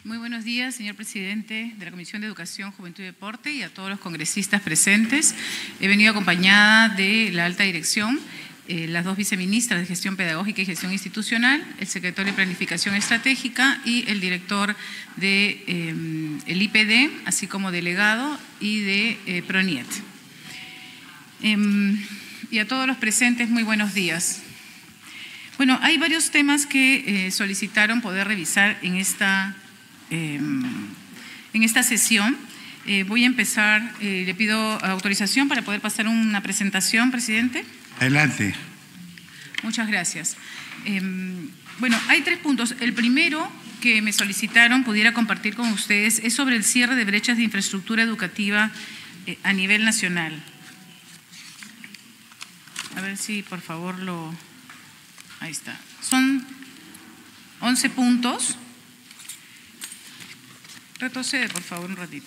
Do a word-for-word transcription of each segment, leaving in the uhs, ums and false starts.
Muy buenos días, señor presidente de la Comisión de Educación, Juventud y Deporte y a todos los congresistas presentes. He venido acompañada de la alta dirección, eh, las dos viceministras de Gestión Pedagógica y Gestión Institucional, el secretario de Planificación Estratégica y el director de eh, el I P D, así como delegado y de eh, PRONIET. Eh, y a todos los presentes, muy buenos días. Bueno, hay varios temas que eh, solicitaron poder revisar en esta Eh, en esta sesión. Eh, voy a empezar, eh, le pido autorización para poder pasar una presentación, presidente. Adelante. Muchas gracias. Eh, bueno, hay tres puntos. El primero que me solicitaron pudiera compartir con ustedes es sobre el cierre de brechas de infraestructura educativa eh, a nivel nacional. A ver si por favor lo… Ahí está. Son once puntos. Retrocede, por favor, un ratito.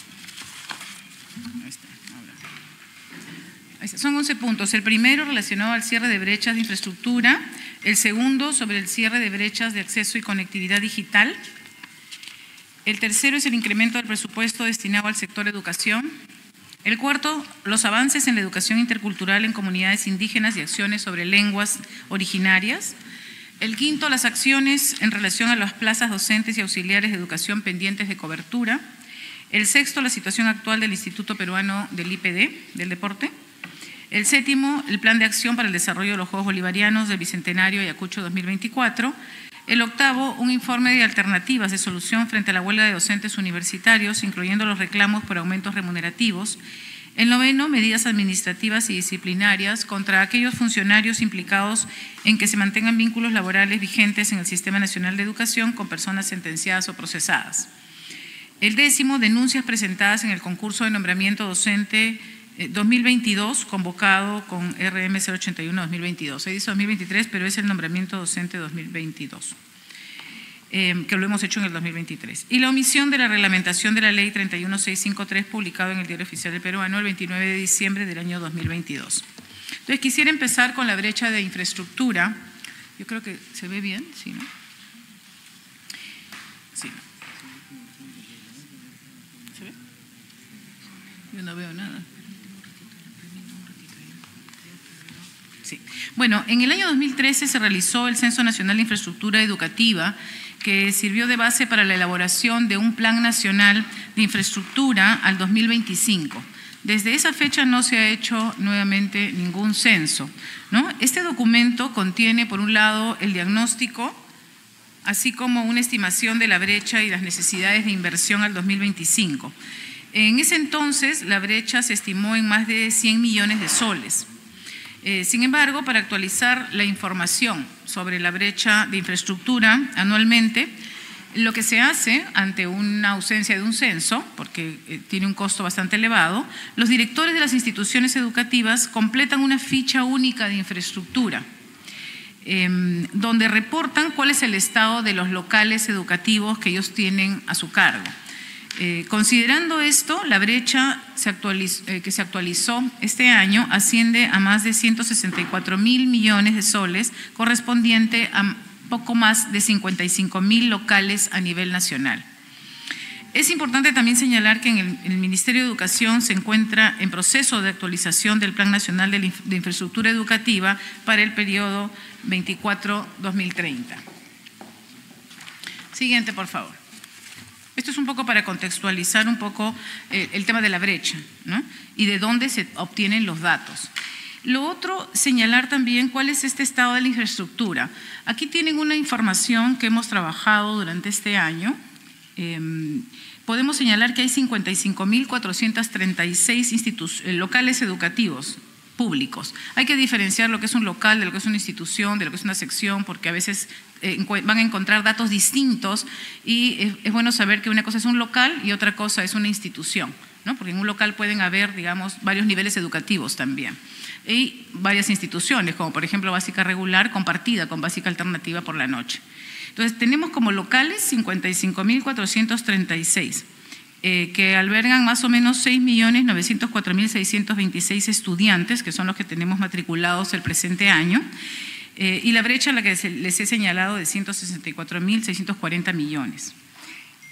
Ahí está, ahora. Ahí está. Son once puntos. El primero relacionado al cierre de brechas de infraestructura. El segundo sobre el cierre de brechas de acceso y conectividad digital. El tercero es el incremento del presupuesto destinado al sector educación. El cuarto, los avances en la educación intercultural en comunidades indígenas y acciones sobre lenguas originarias. El quinto, las acciones en relación a las plazas docentes y auxiliares de educación pendientes de cobertura. El sexto, la situación actual del Instituto Peruano del I P D, del deporte. El séptimo, el plan de acción para el desarrollo de los Juegos Bolivarianos del Bicentenario Ayacucho dos mil veinticuatro. El octavo, un informe de alternativas de solución frente a la huelga de docentes universitarios, incluyendo los reclamos por aumentos remunerativos. El noveno, medidas administrativas y disciplinarias contra aquellos funcionarios implicados en que se mantengan vínculos laborales vigentes en el Sistema Nacional de Educación con personas sentenciadas o procesadas. El décimo, denuncias presentadas en el concurso de nombramiento docente dos mil veintidós, convocado con R M cero ochenta y uno dos mil veintidós. Se dice dos mil veintitrés, pero es el nombramiento docente dos mil veintidós. Eh, que lo hemos hecho en el dos mil veintitrés. Y la omisión de la reglamentación de la Ley treinta y uno mil seiscientos cincuenta y tres, publicado en el Diario Oficial del Peruano el veintinueve de diciembre del año dos mil veintidós. Entonces, quisiera empezar con la brecha de infraestructura. Yo creo que se ve bien, ¿sí, no? Sí. ¿Se ve? Yo no veo nada. Sí. Bueno, en el año dos mil trece se realizó el Censo Nacional de Infraestructura Educativa, que sirvió de base para la elaboración de un Plan Nacional de Infraestructura al dos mil veinticinco. Desde esa fecha no se ha hecho nuevamente ningún censo, ¿no? Este documento contiene, por un lado, el diagnóstico, así como una estimación de la brecha y las necesidades de inversión al dos mil veinticinco. En ese entonces, la brecha se estimó en más de cien millones de soles. Eh, sin embargo, para actualizar la información sobre la brecha de infraestructura anualmente, lo que se hace ante una ausencia de un censo, porque eh, tiene un costo bastante elevado, los directores de las instituciones educativas completan una ficha única de infraestructura, eh, donde reportan cuál es el estado de los locales educativos que ellos tienen a su cargo. Eh, considerando esto, la brecha se actualizó, eh, que se actualizó este año asciende a más de ciento sesenta y cuatro mil millones de soles, correspondiente a poco más de cincuenta y cinco mil locales a nivel nacional. Es importante también señalar que en el, en el Ministerio de Educación se encuentra en proceso de actualización del Plan Nacional de, de Infraestructura Educativa para el periodo veinticuatro a dos mil treinta. Siguiente, por favor. Esto es un poco para contextualizar un poco eh, el tema de la brecha, ¿no? Y de dónde se obtienen los datos. Lo otro, señalar también cuál es este estado de la infraestructura. Aquí tienen una información que hemos trabajado durante este año. Eh, podemos señalar que hay cincuenta y cinco mil cuatrocientos treinta y seis locales educativos públicos. Hay que diferenciar lo que es un local de lo que es una institución, de lo que es una sección, porque a veces eh, van a encontrar datos distintos y es, es bueno saber que una cosa es un local y otra cosa es una institución, ¿no? Porque en un local pueden haber, digamos, varios niveles educativos también y varias instituciones, como por ejemplo básica regular compartida con básica alternativa por la noche. Entonces, tenemos como locales cincuenta y cinco mil cuatrocientos treinta y seis. Eh, que albergan más o menos seis millones novecientos cuatro mil seiscientos veintiséis estudiantes, que son los que tenemos matriculados el presente año, eh, y la brecha a la que les he señalado de ciento sesenta y cuatro mil seiscientos cuarenta millones.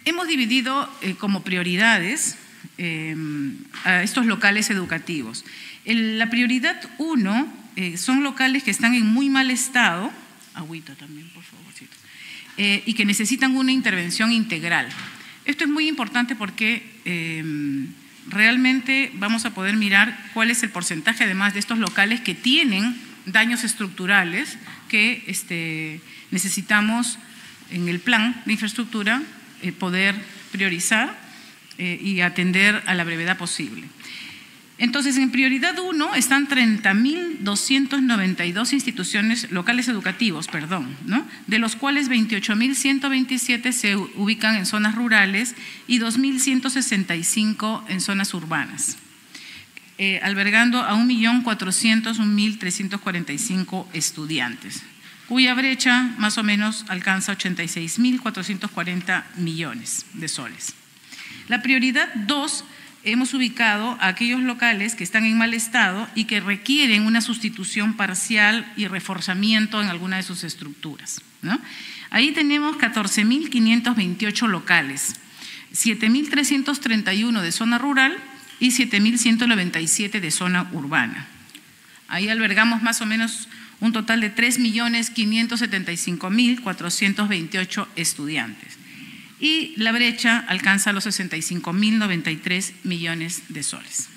Hemos dividido eh, como prioridades eh, a estos locales educativos. El, la prioridad uno eh, son locales que están en muy mal estado, agüita también, por favorcito, eh, y que necesitan una intervención integral. Esto es muy importante porque eh, realmente vamos a poder mirar cuál es el porcentaje además de estos locales que tienen daños estructurales que este, necesitamos en el plan de infraestructura eh, poder priorizar eh, y atender a la brevedad posible. Entonces, en prioridad uno están treinta mil doscientas noventa y dos instituciones locales educativos, perdón, ¿no? De los cuales veintiocho mil ciento veintisiete se ubican en zonas rurales y dos mil ciento sesenta y cinco en zonas urbanas, eh, albergando a un millón cuatrocientos un mil trescientos cuarenta y cinco estudiantes, cuya brecha más o menos alcanza ochenta y seis mil cuatrocientos cuarenta millones de soles. La prioridad dos hemos ubicado a aquellos locales que están en mal estado y que requieren una sustitución parcial y reforzamiento en alguna de sus estructuras, ¿no? Ahí tenemos catorce mil quinientos veintiocho locales, siete mil trescientos treinta y uno de zona rural y siete mil ciento noventa y siete de zona urbana. Ahí albergamos más o menos un total de tres millones quinientos setenta y cinco mil cuatrocientos veintiocho estudiantes. Y la brecha alcanza los sesenta y cinco mil noventa y tres millones de soles.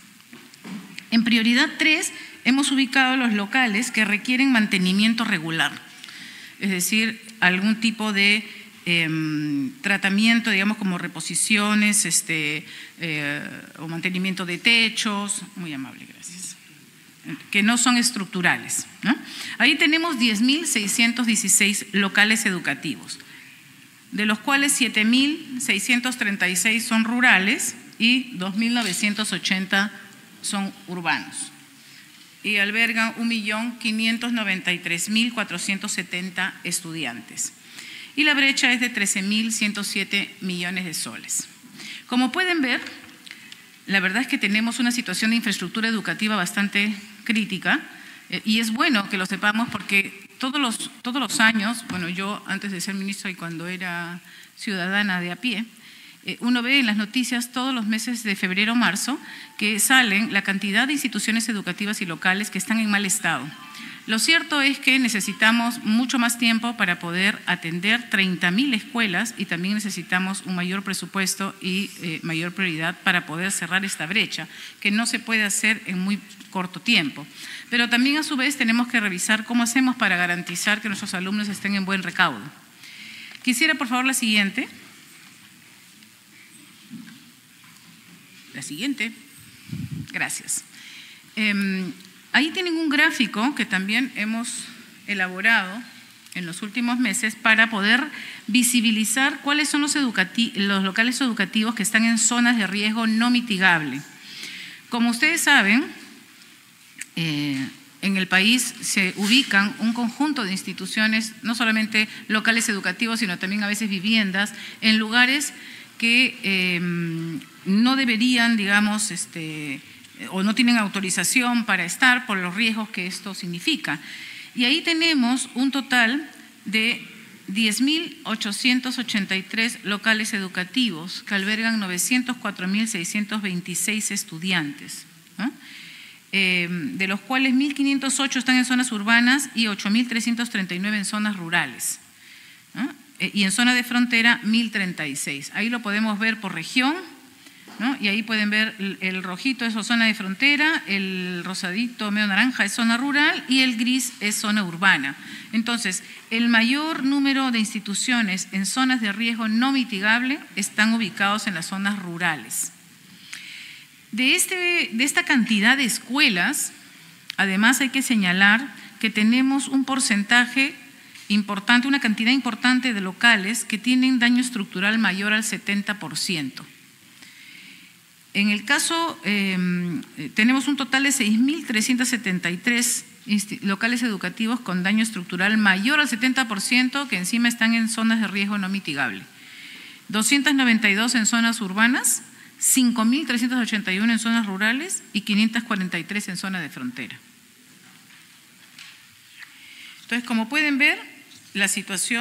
En prioridad tres hemos ubicado los locales que requieren mantenimiento regular, es decir, algún tipo de eh, tratamiento, digamos, como reposiciones este, eh, o mantenimiento de techos, muy amable, gracias, que no son estructurales, ¿no? Ahí tenemos diez mil seiscientos dieciséis locales educativos, de los cuales siete mil seiscientos treinta y seis son rurales y dos mil novecientos ochenta son urbanos, y albergan un millón quinientos noventa y tres mil cuatrocientos setenta estudiantes. Y la brecha es de trece mil ciento siete millones de soles. Como pueden ver, la verdad es que tenemos una situación de infraestructura educativa bastante crítica, eh, y es bueno que lo sepamos porque Todos los, todos los años, bueno, yo antes de ser ministra y cuando era ciudadana de a pie, eh, uno ve en las noticias todos los meses de febrero o marzo que salen la cantidad de instituciones educativas y locales que están en mal estado. Lo cierto es que necesitamos mucho más tiempo para poder atender treinta mil escuelas y también necesitamos un mayor presupuesto y eh, mayor prioridad para poder cerrar esta brecha, que no se puede hacer en muy corto tiempo. Pero también a su vez tenemos que revisar cómo hacemos para garantizar que nuestros alumnos estén en buen recaudo. Quisiera por favor la siguiente. La siguiente. Gracias. Eh, ahí tienen un gráfico que también hemos elaborado en los últimos meses para poder visibilizar cuáles son los, los locales educativos que están en zonas de riesgo no mitigable. Como ustedes saben, Eh, en el país se ubican un conjunto de instituciones, no solamente locales educativos, sino también a veces viviendas, en lugares que eh, no deberían, digamos, este, o no tienen autorización para estar por los riesgos que esto significa. Y ahí tenemos un total de diez mil ochocientos ochenta y tres locales educativos que albergan novecientos cuatro mil seiscientos veintiséis estudiantes, ¿no? Eh, de los cuales mil quinientos ocho están en zonas urbanas y ocho mil trescientos treinta y nueve en zonas rurales, ¿no? Eh, y en zona de frontera mil treinta y seis. Ahí lo podemos ver por región, ¿no? Y ahí pueden ver el, el rojito es zona de frontera, el rosadito medio naranja es zona rural y el gris es zona urbana. Entonces, el mayor número de instituciones en zonas de riesgo no mitigable están ubicados en las zonas rurales. De, este, de esta cantidad de escuelas, además hay que señalar que tenemos un porcentaje importante, una cantidad importante de locales que tienen daño estructural mayor al setenta por ciento. En el caso, eh, tenemos un total de seis mil trescientos setenta y tres locales educativos con daño estructural mayor al setenta por ciento que encima están en zonas de riesgo no mitigable. doscientos noventa y dos en zonas urbanas, cinco mil trescientos ochenta y uno en zonas rurales y quinientos cuarenta y tres en zona de frontera. Entonces, como pueden ver, la situación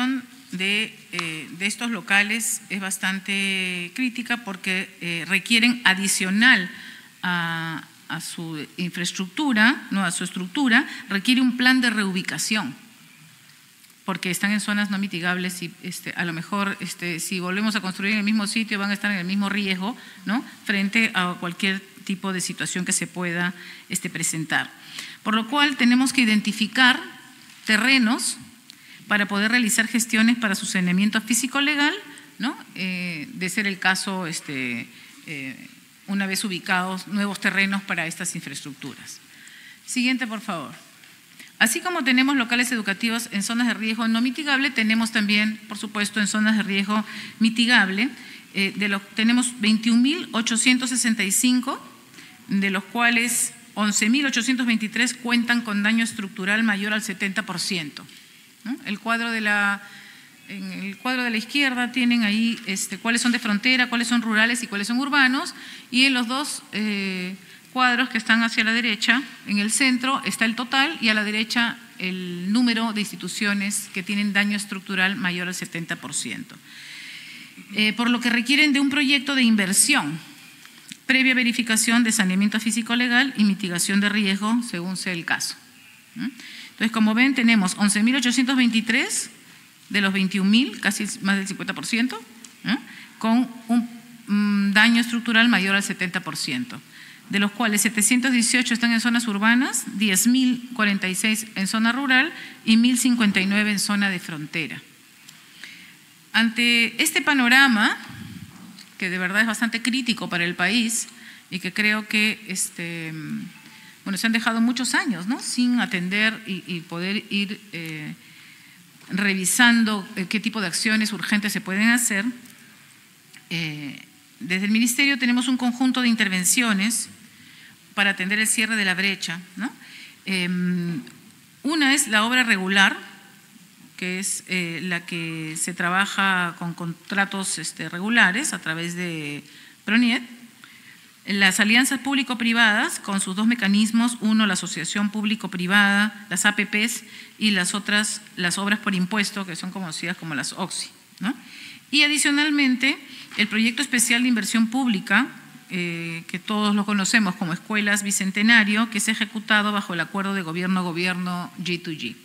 de, eh, de estos locales es bastante crítica porque eh, requieren adicional a, a su infraestructura, no a su estructura, requiere un plan de reubicación, porque están en zonas no mitigables y este, a lo mejor este, si volvemos a construir en el mismo sitio van a estar en el mismo riesgo, ¿no?, frente a cualquier tipo de situación que se pueda este, presentar. Por lo cual tenemos que identificar terrenos para poder realizar gestiones para su saneamiento físico-legal, ¿no?, eh, de ser el caso, este, eh, una vez ubicados, nuevos terrenos para estas infraestructuras. Siguiente, por favor. Así como tenemos locales educativos en zonas de riesgo no mitigable, tenemos también, por supuesto, en zonas de riesgo mitigable, eh, de los, tenemos veintiún mil ochocientos sesenta y cinco, de los cuales once mil ochocientos veintitrés cuentan con daño estructural mayor al setenta por ciento. ¿no? El cuadro de la, en el cuadro de la izquierda tienen ahí este, cuáles son de frontera, cuáles son rurales y cuáles son urbanos, y en los dos eh, cuadros que están hacia la derecha, en el centro está el total y a la derecha el número de instituciones que tienen daño estructural mayor al setenta por ciento. Eh, por lo que requieren de un proyecto de inversión, previa verificación de saneamiento físico-legal y mitigación de riesgo, según sea el caso. Entonces, como ven, tenemos once mil ochocientos veintitrés de los veintiún mil, casi más del cincuenta por ciento, ¿eh? con un um, daño estructural mayor al setenta por ciento, de los cuales setecientos dieciocho están en zonas urbanas, diez mil cuarenta y seis en zona rural y mil cincuenta y nueve en zona de frontera. Ante este panorama, que de verdad es bastante crítico para el país y que creo que este, bueno, se han dejado muchos años, ¿no?, sin atender y, y poder ir eh, revisando qué tipo de acciones urgentes se pueden hacer. Eh, desde el Ministerio tenemos un conjunto de intervenciones para atender el cierre de la brecha, ¿no? Eh, una es la obra regular, que es eh, la que se trabaja con contratos este, regulares a través de PRONIET. Las alianzas público-privadas con sus dos mecanismos, uno la asociación público-privada, las A P Pes, y las otras, las obras por impuesto, que son conocidas como las O X I, ¿no? Y adicionalmente, el proyecto especial de inversión pública, eh, que todos lo conocemos como Escuelas Bicentenario, que es ejecutado bajo el acuerdo de gobierno-gobierno G dos G.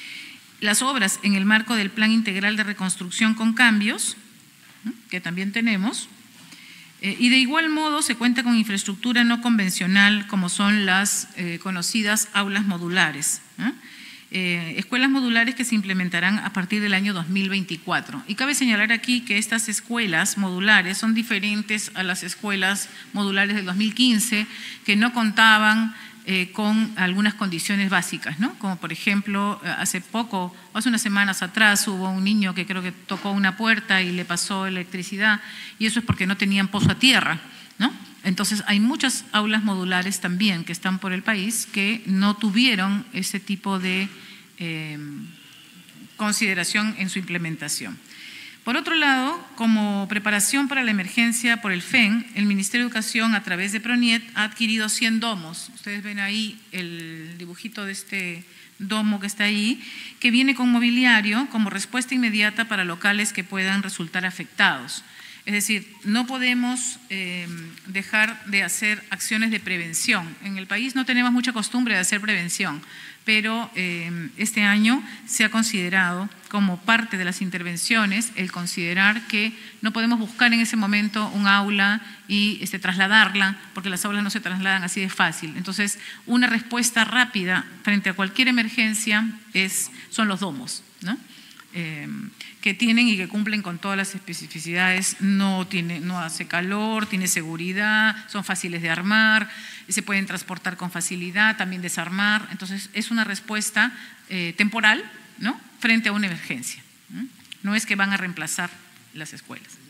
Las obras en el marco del Plan Integral de Reconstrucción con Cambios, que también tenemos, eh, y de igual modo se cuenta con infraestructura no convencional como son las eh, conocidas aulas modulares, ¿eh? Eh, escuelas modulares que se implementarán a partir del año dos mil veinticuatro. Y cabe señalar aquí que estas escuelas modulares son diferentes a las escuelas modulares del dos mil quince, que no contaban Eh, con algunas condiciones básicas, ¿no? Como por ejemplo, hace poco, hace unas semanas atrás, hubo un niño que creo que tocó una puerta y le pasó electricidad, y eso es porque no tenían pozo a tierra, ¿no? Entonces, hay muchas aulas modulares también que están por el país que no tuvieron ese tipo de eh, consideración en su implementación. Por otro lado, como preparación para la emergencia por el F E N, el Ministerio de Educación, a través de PRONIET, ha adquirido cien domos. Ustedes ven ahí el dibujito de este domo que está ahí, que viene con mobiliario como respuesta inmediata para locales que puedan resultar afectados. Es decir, no podemos eh, dejar de hacer acciones de prevención. En el país no tenemos mucha costumbre de hacer prevención, pero eh, este año se ha considerado como parte de las intervenciones el considerar que no podemos buscar en ese momento un aula y este, trasladarla, porque las aulas no se trasladan así de fácil. Entonces, una respuesta rápida frente a cualquier emergencia es, son los domos, ¿no? Eh, que tienen y que cumplen con todas las especificidades, no, tiene, no hace calor, tiene seguridad, son fáciles de armar, se pueden transportar con facilidad, también desarmar. Entonces, es una respuesta eh, temporal, ¿no?, frente a una emergencia. No es que van a reemplazar las escuelas.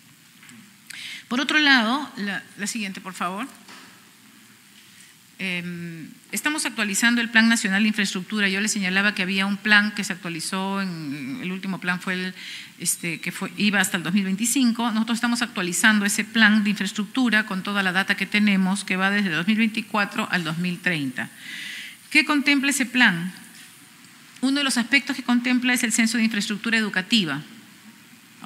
Por otro lado, la, la siguiente, por favor. Eh, estamos actualizando el Plan Nacional de Infraestructura. Yo les señalaba que había un plan que se actualizó, en, el último plan fue el este, que fue, iba hasta el dos mil veinticinco. Nosotros estamos actualizando ese plan de infraestructura con toda la data que tenemos, que va desde dos mil veinticuatro al dos mil treinta. ¿Qué contempla ese plan? Uno de los aspectos que contempla es el censo de infraestructura educativa.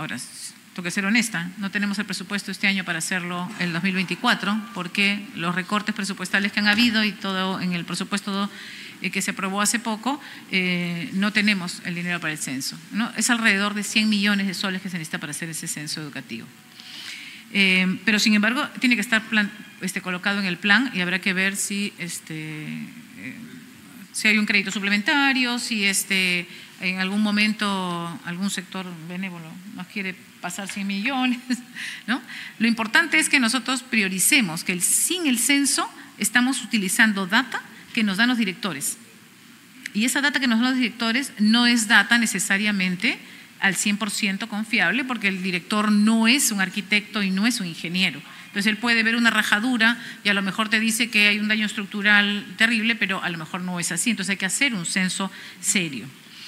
Ahora, tengo que ser honesta, no tenemos el presupuesto este año para hacerlo el dos mil veinticuatro, porque los recortes presupuestales que han habido y todo en el presupuesto eh, que se aprobó hace poco, eh, no tenemos el dinero para el censo, ¿no? Es alrededor de cien millones de soles que se necesita para hacer ese censo educativo. Eh, pero, sin embargo, tiene que estar plan, este, colocado en el plan y habrá que ver si, este, eh, si hay un crédito suplementario, si este, en algún momento algún sector benévolo nos quiere pasar cien millones, ¿no? Lo importante es que nosotros prioricemos que el, sin el censo estamos utilizando data que nos dan los directores. Y esa data que nos dan los directores no es data necesariamente al cien por ciento confiable, porque el director no es un arquitecto y no es un ingeniero. Entonces, él puede ver una rajadura y a lo mejor te dice que hay un daño estructural terrible, pero a lo mejor no es así. Entonces, hay que hacer un censo serio.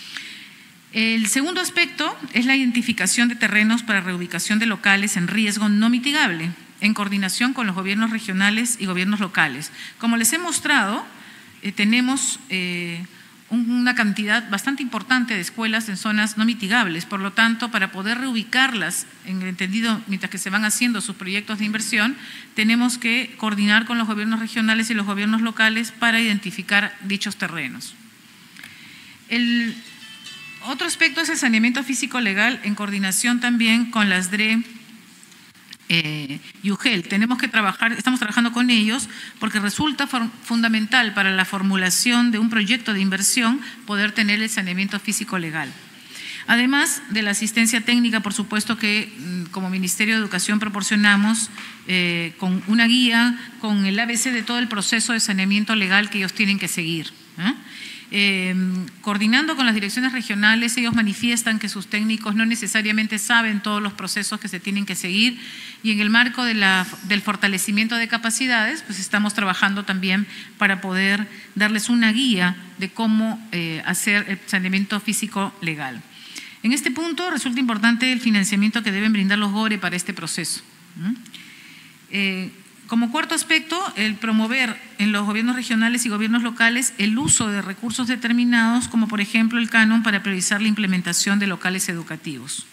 El segundo aspecto es la identificación de terrenos para reubicación de locales en riesgo no mitigable, en coordinación con los gobiernos regionales y gobiernos locales. Como les he mostrado, eh, tenemos eh, una cantidad bastante importante de escuelas en zonas no mitigables. Por lo tanto, para poder reubicarlas, en el entendido, mientras que se van haciendo sus proyectos de inversión, tenemos que coordinar con los gobiernos regionales y los gobiernos locales para identificar dichos terrenos. El otro aspecto es el saneamiento físico legal en coordinación también con las D R E eh, y U G E L. Tenemos que trabajar, estamos trabajando con ellos porque resulta fundamental para la formulación de un proyecto de inversión poder tener el saneamiento físico legal. Además de la asistencia técnica, por supuesto que como Ministerio de Educación proporcionamos eh, con una guía, con el A B C de todo el proceso de saneamiento legal que ellos tienen que seguir, ¿eh? Eh, coordinando con las direcciones regionales, ellos manifiestan que sus técnicos no necesariamente saben todos los procesos que se tienen que seguir y en el marco de la, del fortalecimiento de capacidades, pues estamos trabajando también para poder darles una guía de cómo eh, hacer el saneamiento físico legal. En este punto resulta importante el financiamiento que deben brindar los GORE para este proceso. ¿Mm? Eh, Como cuarto aspecto, el promover en los gobiernos regionales y gobiernos locales el uso de recursos determinados, como por ejemplo el canon para priorizar la implementación de locales educativos.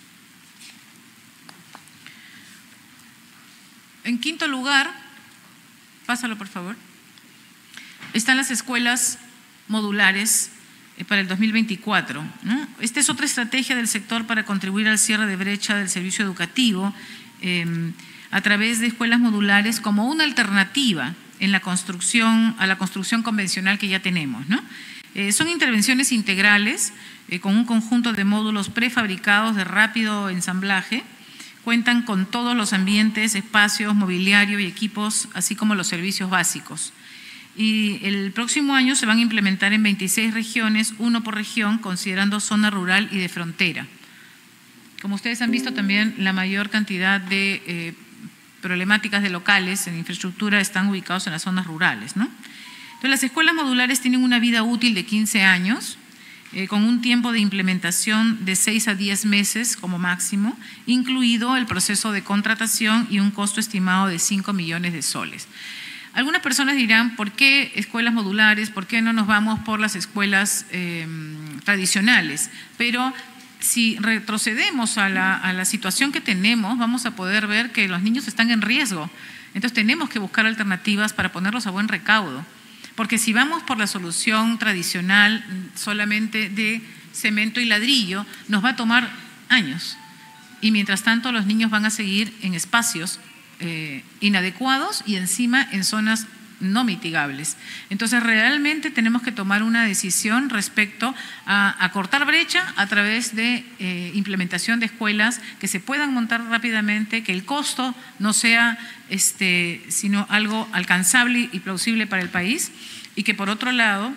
En quinto lugar, pásalo por favor, están las escuelas modulares para el dos mil veinticuatro, ¿no? Esta es otra estrategia del sector para contribuir al cierre de brecha del servicio educativo, eh, a través de escuelas modulares como una alternativa en la construcción, a la construcción convencional que ya tenemos, ¿no? Eh, son intervenciones integrales eh, con un conjunto de módulos prefabricados de rápido ensamblaje, cuentan con todos los ambientes, espacios, mobiliario y equipos, así como los servicios básicos. Y el próximo año se van a implementar en veintiséis regiones, uno por región, considerando zona rural y de frontera. Como ustedes han visto también, la mayor cantidad de eh, problemáticas de locales en infraestructura están ubicados en las zonas rurales, ¿no? Entonces, las escuelas modulares tienen una vida útil de quince años, eh, con un tiempo de implementación de seis a diez meses como máximo, incluido el proceso de contratación y un costo estimado de cinco millones de soles. Algunas personas dirán, ¿por qué escuelas modulares? ¿Por qué no nos vamos por las escuelas eh, tradicionales? Pero si retrocedemos a la, a la situación que tenemos, vamos a poder ver que los niños están en riesgo. Entonces tenemos que buscar alternativas para ponerlos a buen recaudo. Porque si vamos por la solución tradicional solamente de cemento y ladrillo, nos va a tomar años. Y mientras tanto los niños van a seguir en espacios eh, inadecuados y encima en zonas no mitigables. Entonces, realmente tenemos que tomar una decisión respecto a, a cortar brecha a través de eh, implementación de escuelas que se puedan montar rápidamente, que el costo no sea este, sino algo alcanzable y plausible para el país y que, por otro lado,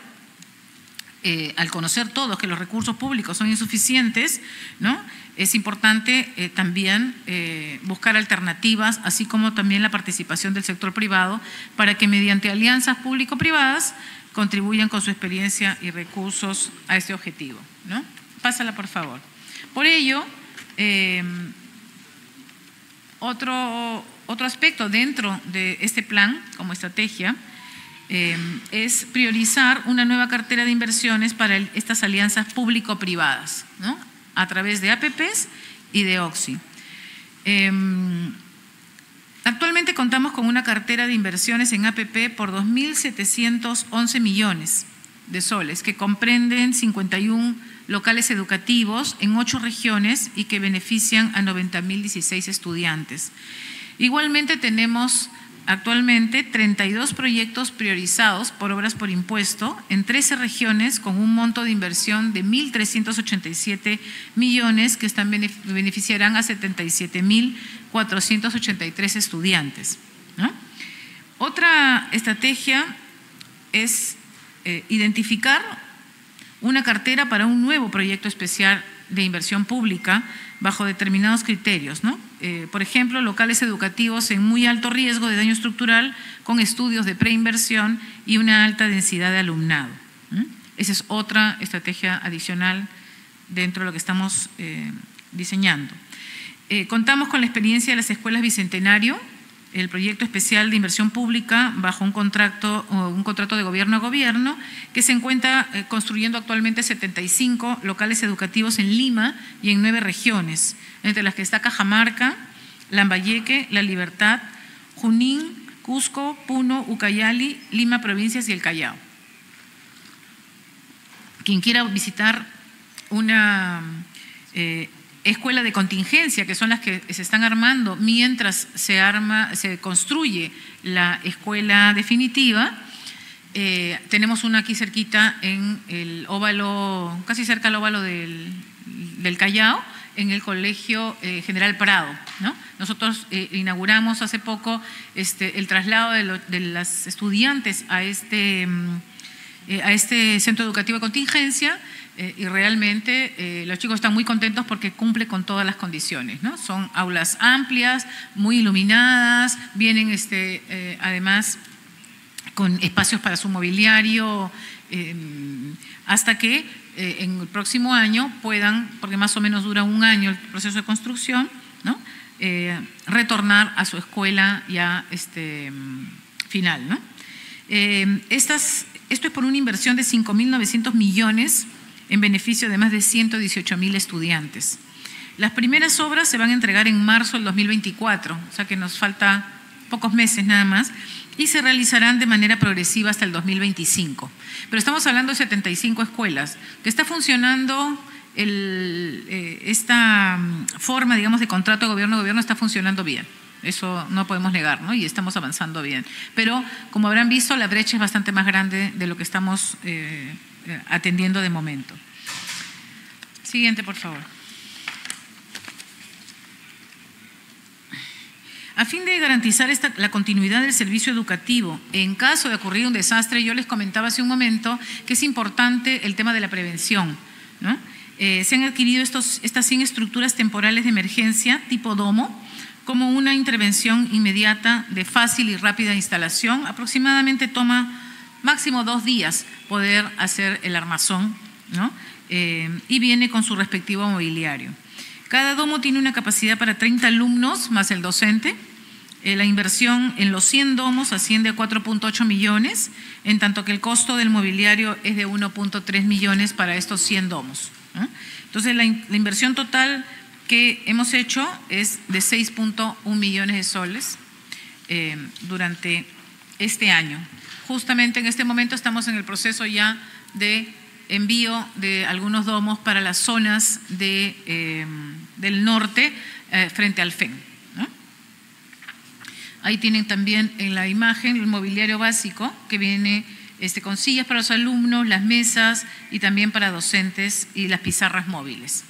eh, al conocer todos que los recursos públicos son insuficientes, ¿no?, es importante eh, también eh, buscar alternativas, así como también la participación del sector privado, para que mediante alianzas público-privadas contribuyan con su experiencia y recursos a este objetivo, ¿no? Pásala, por favor. Por ello, eh, otro, otro aspecto dentro de este plan, como estrategia, eh, es priorizar una nueva cartera de inversiones para el, estas alianzas público-privadas, ¿no?, a través de A P Pes y de Oxy. Eh, actualmente contamos con una cartera de inversiones en A P P por dos mil setecientos once millones de soles, que comprenden cincuenta y uno locales educativos en ocho regiones y que benefician a noventa mil dieciséis estudiantes. Igualmente tenemos actualmente treinta y dos proyectos priorizados por obras por impuesto en trece regiones con un monto de inversión de mil trescientos ochenta y siete millones que están beneficiarán a setenta y siete mil cuatrocientos ochenta y tres estudiantes, ¿no? Otra estrategia es eh, identificar una cartera para un nuevo proyecto especial de inversión pública bajo determinados criterios, ¿no? Eh, por ejemplo, locales educativos en muy alto riesgo de daño estructural con estudios de preinversión y una alta densidad de alumnado. ¿Mm? Esa es otra estrategia adicional dentro de lo que estamos eh, diseñando. Eh, contamos con la experiencia de las escuelas Bicentenario, el proyecto especial de inversión pública bajo un contrato, un contrato de gobierno a gobierno que se encuentra eh, construyendo actualmente setenta y cinco locales educativos en Lima y en nueve regiones, entre las que está Cajamarca, Lambayeque, La Libertad, Junín, Cusco, Puno, Ucayali, Lima Provincias y el Callao. Quien quiera visitar una eh, escuela de contingencia, que son las que se están armando mientras se arma, se construye la escuela definitiva. Eh, tenemos una aquí cerquita en el óvalo, casi cerca al óvalo del, del Callao, en el Colegio eh, General Prado, ¿no? Nosotros eh, inauguramos hace poco este, el traslado de, lo, de las estudiantes a este, eh, a este centro educativo de contingencia. Eh, y realmente eh, los chicos están muy contentos porque cumple con todas las condiciones, ¿no? Son aulas amplias, muy iluminadas, vienen este, eh, además con espacios para su mobiliario, eh, hasta que eh, en el próximo año puedan, porque más o menos dura un año el proceso de construcción, ¿no? Eh, retornar a su escuela ya este, final, ¿no? Eh, estas, esto es por una inversión de cinco mil novecientos millones en beneficio de más de ciento dieciocho mil estudiantes. Las primeras obras se van a entregar en marzo del dos mil veinticuatro, o sea que nos falta pocos meses nada más, y se realizarán de manera progresiva hasta el dos mil veinticinco. Pero estamos hablando de setenta y cinco escuelas, que está funcionando, el, eh, esta forma, digamos, de contrato de gobierno a gobierno está funcionando bien. Eso no podemos negar, ¿no? Y estamos avanzando bien. Pero, como habrán visto, la brecha es bastante más grande de lo que estamos eh, atendiendo de momento. Siguiente, por favor. A fin de garantizar esta, la continuidad del servicio educativo en caso de ocurrir un desastre, yo les comentaba hace un momento que es importante el tema de la prevención, ¿no? Eh, se han adquirido estos, estas cien estructuras temporales de emergencia tipo domo como una intervención inmediata de fácil y rápida instalación. Aproximadamente toma máximo dos días poder hacer el armazón, ¿no? Eh, y viene con su respectivo mobiliario. Cada domo tiene una capacidad para treinta alumnos más el docente. Eh, la inversión en los cien domos asciende a cuatro punto ocho millones, en tanto que el costo del mobiliario es de uno punto tres millones para estos cien domos, ¿no? Entonces, la, la inversión total que hemos hecho es de seis punto uno millones de soles eh, durante este año. Justamente en este momento estamos en el proceso ya de envío de algunos domos para las zonas de, eh, del norte eh, frente al F E N, ¿no? Ahí tienen también en la imagen el mobiliario básico que viene este, con sillas para los alumnos, las mesas y también para docentes y las pizarras móviles.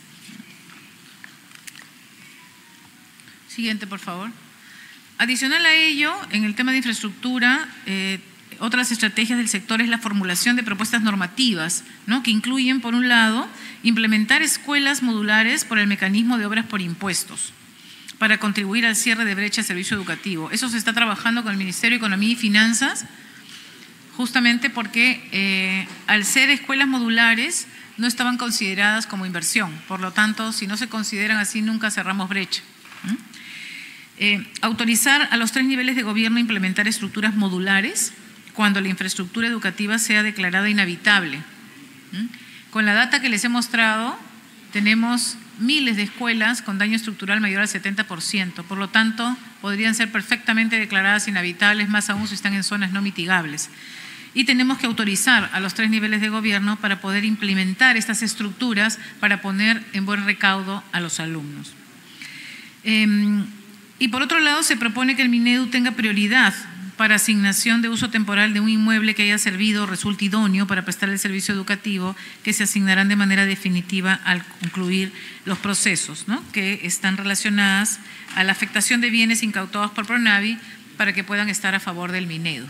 Siguiente, por favor. Adicional a ello, en el tema de infraestructura, eh, otras estrategias del sector es la formulación de propuestas normativas, ¿no? Que incluyen, por un lado, implementar escuelas modulares por el mecanismo de obras por impuestos para contribuir al cierre de brecha de servicio educativo. Eso se está trabajando con el Ministerio de Economía y Finanzas, justamente porque eh, al ser escuelas modulares no estaban consideradas como inversión. Por lo tanto, si no se consideran así, nunca cerramos brecha. ¿Mm? Eh, autorizar a los tres niveles de gobierno a implementar estructuras modulares cuando la infraestructura educativa sea declarada inhabitable. ¿Mm? Con la data que les he mostrado, tenemos miles de escuelas con daño estructural mayor al setenta por ciento. Por lo tanto, podrían ser perfectamente declaradas inhabitables, más aún si están en zonas no mitigables. Y tenemos que autorizar a los tres niveles de gobierno para poder implementar estas estructuras para poner en buen recaudo a los alumnos. Eh, y por otro lado, se propone que el Minedu tenga prioridad para asignación de uso temporal de un inmueble que haya servido o resulte idóneo para prestar el servicio educativo, que se asignarán de manera definitiva al concluir los procesos, ¿no?, que están relacionadas a la afectación de bienes incautados por Pronavi para que puedan estar a favor del Minedu.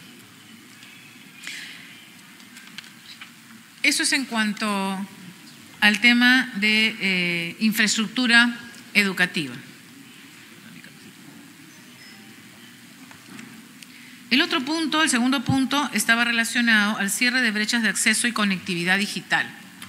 Eso es en cuanto al tema de eh, infraestructura educativa. El otro punto, el segundo punto, estaba relacionado al cierre de brechas de acceso y conectividad digital.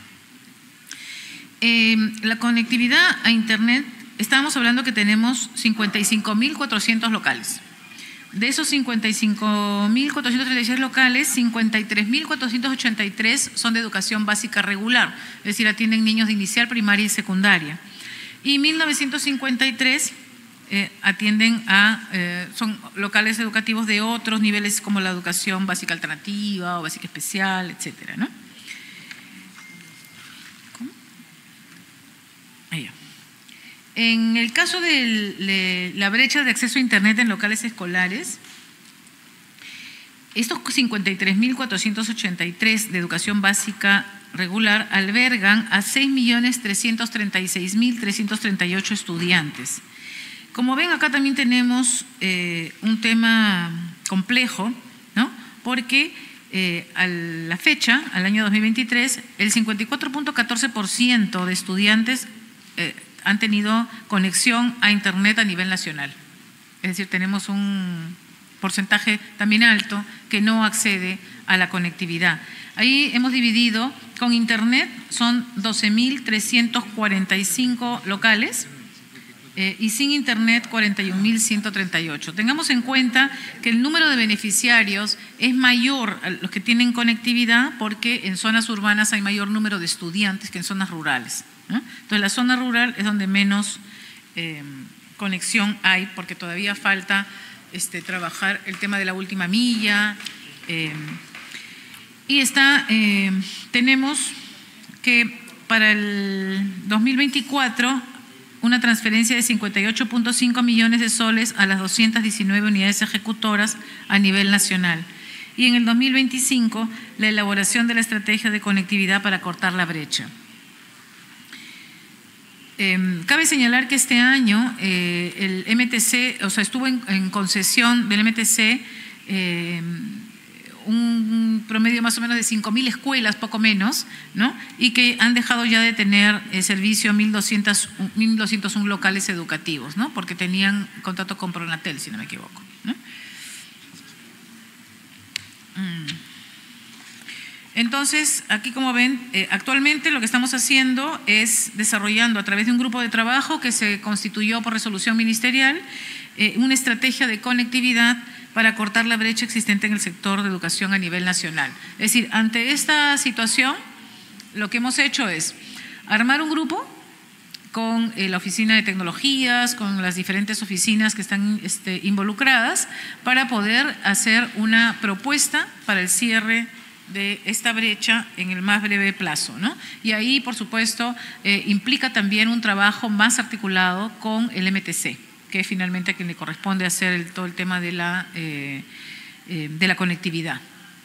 Eh, la conectividad a Internet, estábamos hablando que tenemos cincuenta y cinco mil cuatrocientos locales. De esos cincuenta y cinco mil cuatrocientos treinta y seis locales, cincuenta y tres mil cuatrocientos ochenta y tres son de educación básica regular, es decir, atienden niños de inicial, primaria y secundaria. Y mil novecientos cincuenta y tres eh, atienden a, eh, son locales educativos de otros niveles como la educación básica alternativa o básica especial, etcétera, ¿no? ¿Cómo? Ahí. En el caso de, de la brecha de acceso a Internet en locales escolares, estos cincuenta y tres mil cuatrocientos ochenta y tres de educación básica regular albergan a seis millones trescientos treinta y seis mil trescientos treinta y ocho estudiantes. Como ven, acá también tenemos eh, un tema complejo, ¿no?, porque eh, a la fecha, al año dos mil veintitrés, el cincuenta y cuatro punto catorce por ciento de estudiantes eh, han tenido conexión a Internet a nivel nacional. Es decir, tenemos un porcentaje también alto que no accede a la conectividad. Ahí hemos dividido, con Internet son doce mil trescientos cuarenta y cinco locales eh, y sin Internet cuarenta y un mil ciento treinta y ocho. Tengamos en cuenta que el número de beneficiarios es mayor a los que tienen conectividad porque en zonas urbanas hay mayor número de estudiantes que en zonas rurales, ¿no? Entonces, la zona rural es donde menos eh, conexión hay, porque todavía falta este, trabajar el tema de la última milla. Eh, y está, eh, tenemos que para el dos mil veinticuatro una transferencia de cincuenta y ocho punto cinco millones de soles a las doscientas diecinueve unidades ejecutoras a nivel nacional. Y en el dos mil veinticinco, la elaboración de la estrategia de conectividad para cortar la brecha. Eh, cabe señalar que este año eh, el M T C, o sea, estuvo en, en concesión del M T C eh, un promedio más o menos de cinco mil escuelas, poco menos, ¿no?, y que han dejado ya de tener eh, servicio mil doscientos uno locales educativos, ¿no?, porque tenían contrato con Pronatel, si no me equivoco, ¿no? Mm. Entonces, aquí como ven, eh, actualmente lo que estamos haciendo es desarrollando a través de un grupo de trabajo que se constituyó por resolución ministerial eh, una estrategia de conectividad para cortar la brecha existente en el sector de educación a nivel nacional. Es decir, ante esta situación, lo que hemos hecho es armar un grupo con eh, la Oficina de Tecnologías, con las diferentes oficinas que están este, involucradas, para poder hacer una propuesta para el cierre de esta brecha en el más breve plazo, ¿no? Y ahí, por supuesto, eh, implica también un trabajo más articulado con el M T C, que es finalmente a quien le corresponde hacer el, todo el tema de la, eh, eh, de la conectividad.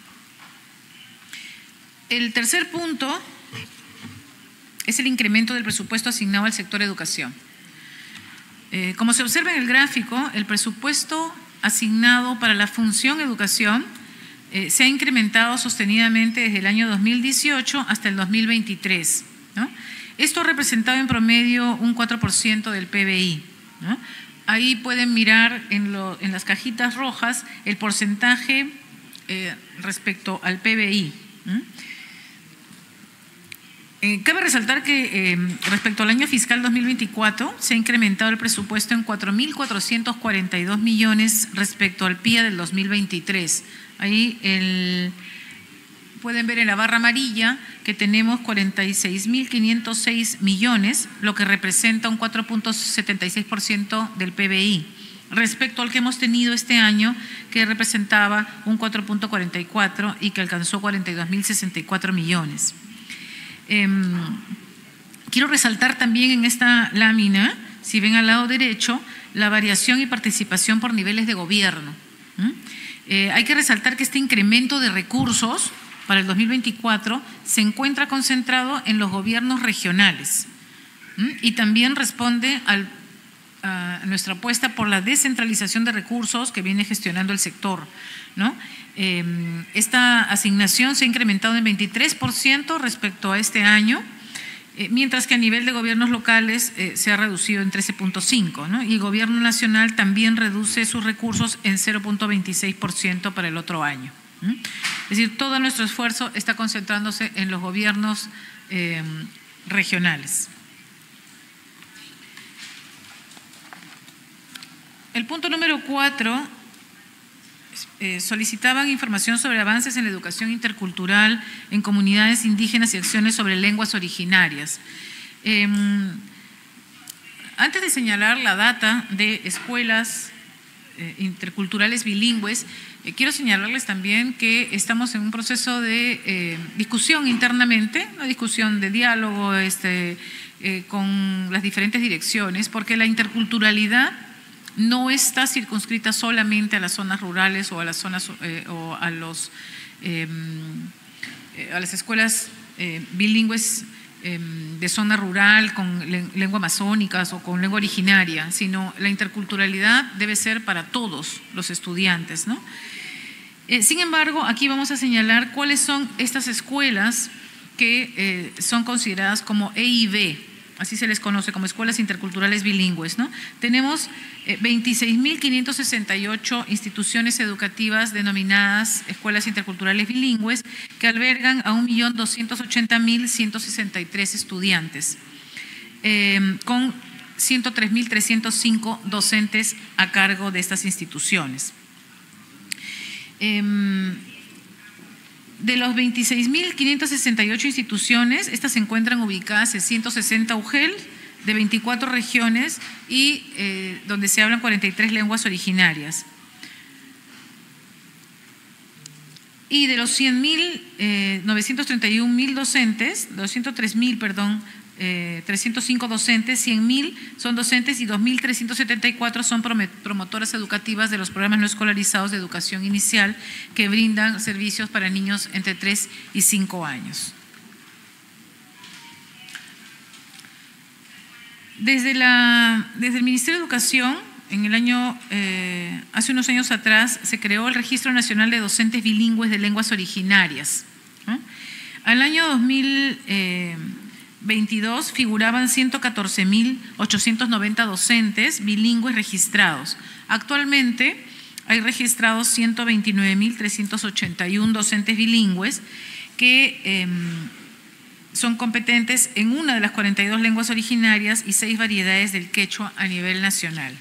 El tercer punto es el incremento del presupuesto asignado al sector educación. Eh, como se observa en el gráfico, el presupuesto asignado para la función educación Eh, se ha incrementado sostenidamente desde el año dos mil dieciocho hasta el dos mil veintitrés, ¿no? Esto ha representado en promedio un cuatro por ciento del P B I, ¿no? Ahí pueden mirar en, lo, en las cajitas rojas el porcentaje eh, respecto al P B I. ¿no? Eh, cabe resaltar que eh, respecto al año fiscal dos mil veinticuatro se ha incrementado el presupuesto en cuatro mil cuatrocientos cuarenta y dos millones respecto al P I A del dos mil veintitrés. Ahí el pueden ver en la barra amarilla que tenemos cuarenta y seis mil quinientos seis millones, lo que representa un cuatro punto setenta y seis por ciento del P B I, respecto al que hemos tenido este año, que representaba un cuatro punto cuarenta y cuatro y que alcanzó cuarenta y dos mil sesenta y cuatro millones. Eh, quiero resaltar también en esta lámina, si ven al lado derecho, la variación y participación por niveles de gobierno. ¿Mm? Eh, hay que resaltar que este incremento de recursos para el dos mil veinticuatro se encuentra concentrado en los gobiernos regionales. ¿Mm? Y también responde al, a nuestra apuesta por la descentralización de recursos que viene gestionando el sector, ¿no? Eh, esta asignación se ha incrementado en veintitrés por ciento respecto a este año, eh, mientras que a nivel de gobiernos locales eh, se ha reducido en trece punto cinco por ciento, ¿no? Y el gobierno nacional también reduce sus recursos en cero punto veintiséis por ciento para el otro año. ¿Mm? Es decir, todo nuestro esfuerzo está concentrándose en los gobiernos eh, regionales. El punto número cuatro, eh, solicitaban información sobre avances en la educación intercultural en comunidades indígenas y acciones sobre lenguas originarias. Eh, antes de señalar la data de escuelas eh, interculturales bilingües, eh, quiero señalarles también que estamos en un proceso de eh, discusión internamente, una discusión de diálogo este, eh, con las diferentes direcciones, porque la interculturalidad no está circunscrita solamente a las zonas rurales o a las zonas eh, o a los eh, a las escuelas eh, bilingües eh, de zona rural con lengua amazónicas o con lengua originaria, sino la interculturalidad debe ser para todos los estudiantes, ¿no? Eh, sin embargo, aquí vamos a señalar cuáles son estas escuelas que eh, son consideradas como E I B, así se les conoce, como escuelas interculturales bilingües, ¿no? Tenemos eh, veintiséis mil quinientas sesenta y ocho instituciones educativas denominadas escuelas interculturales bilingües que albergan a un millón doscientos ochenta mil ciento sesenta y tres estudiantes, eh, con ciento tres mil trescientos cinco docentes a cargo de estas instituciones. Eh, De los veintiséis mil quinientas sesenta y ocho instituciones, estas se encuentran ubicadas en ciento sesenta U G E L de veinticuatro regiones y eh, donde se hablan cuarenta y tres lenguas originarias. Y de los cien mil novecientos treinta y un mil docentes, doscientos tres mil, perdón, eh, trescientos cinco docentes, cien mil son docentes y dos mil trescientos setenta y cuatro son promotoras educativas de los programas no escolarizados de educación inicial que brindan servicios para niños entre tres y cinco años. Desde, la, desde el Ministerio de Educación, en el año, eh, hace unos años atrás, se creó el Registro Nacional de Docentes Bilingües de Lenguas Originarias, ¿no? Al año dos mil veintidós figuraban ciento catorce mil ochocientos noventa docentes bilingües registrados. Actualmente hay registrados ciento veintinueve mil trescientos ochenta y uno docentes bilingües que eh, son competentes en una de las cuarenta y dos lenguas originarias y seis variedades del quechua a nivel nacional.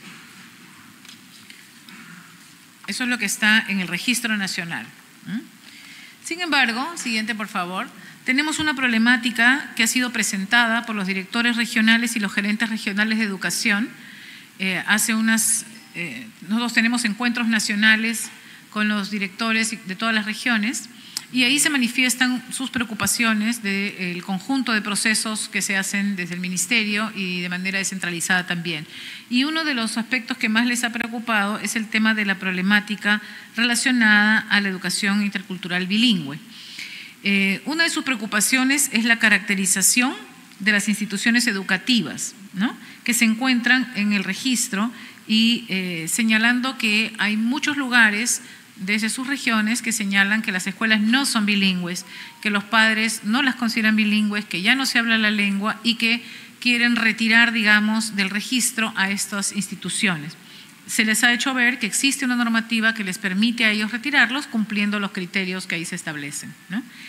Eso es lo que está en el registro nacional. Sin embargo, siguiente por favor, tenemos una problemática que ha sido presentada por los directores regionales y los gerentes regionales de educación. Eh, hace unas, eh, nosotros tenemos encuentros nacionales con los directores de todas las regiones y ahí se manifiestan sus preocupaciones del conjunto de procesos que se hacen desde el Ministerio y de manera descentralizada también. Y uno de los aspectos que más les ha preocupado es el tema de la problemática relacionada a la educación intercultural bilingüe. Eh, una de sus preocupaciones es la caracterización de las instituciones educativas, ¿no?, que se encuentran en el registro y eh, señalando que hay muchos lugares desde sus regiones que señalan que las escuelas no son bilingües, que los padres no las consideran bilingües, que ya no se habla la lengua y que quieren retirar, digamos, del registro a estas instituciones. Se les ha hecho ver que existe una normativa que les permite a ellos retirarlos cumpliendo los criterios que ahí se establecen, ¿no?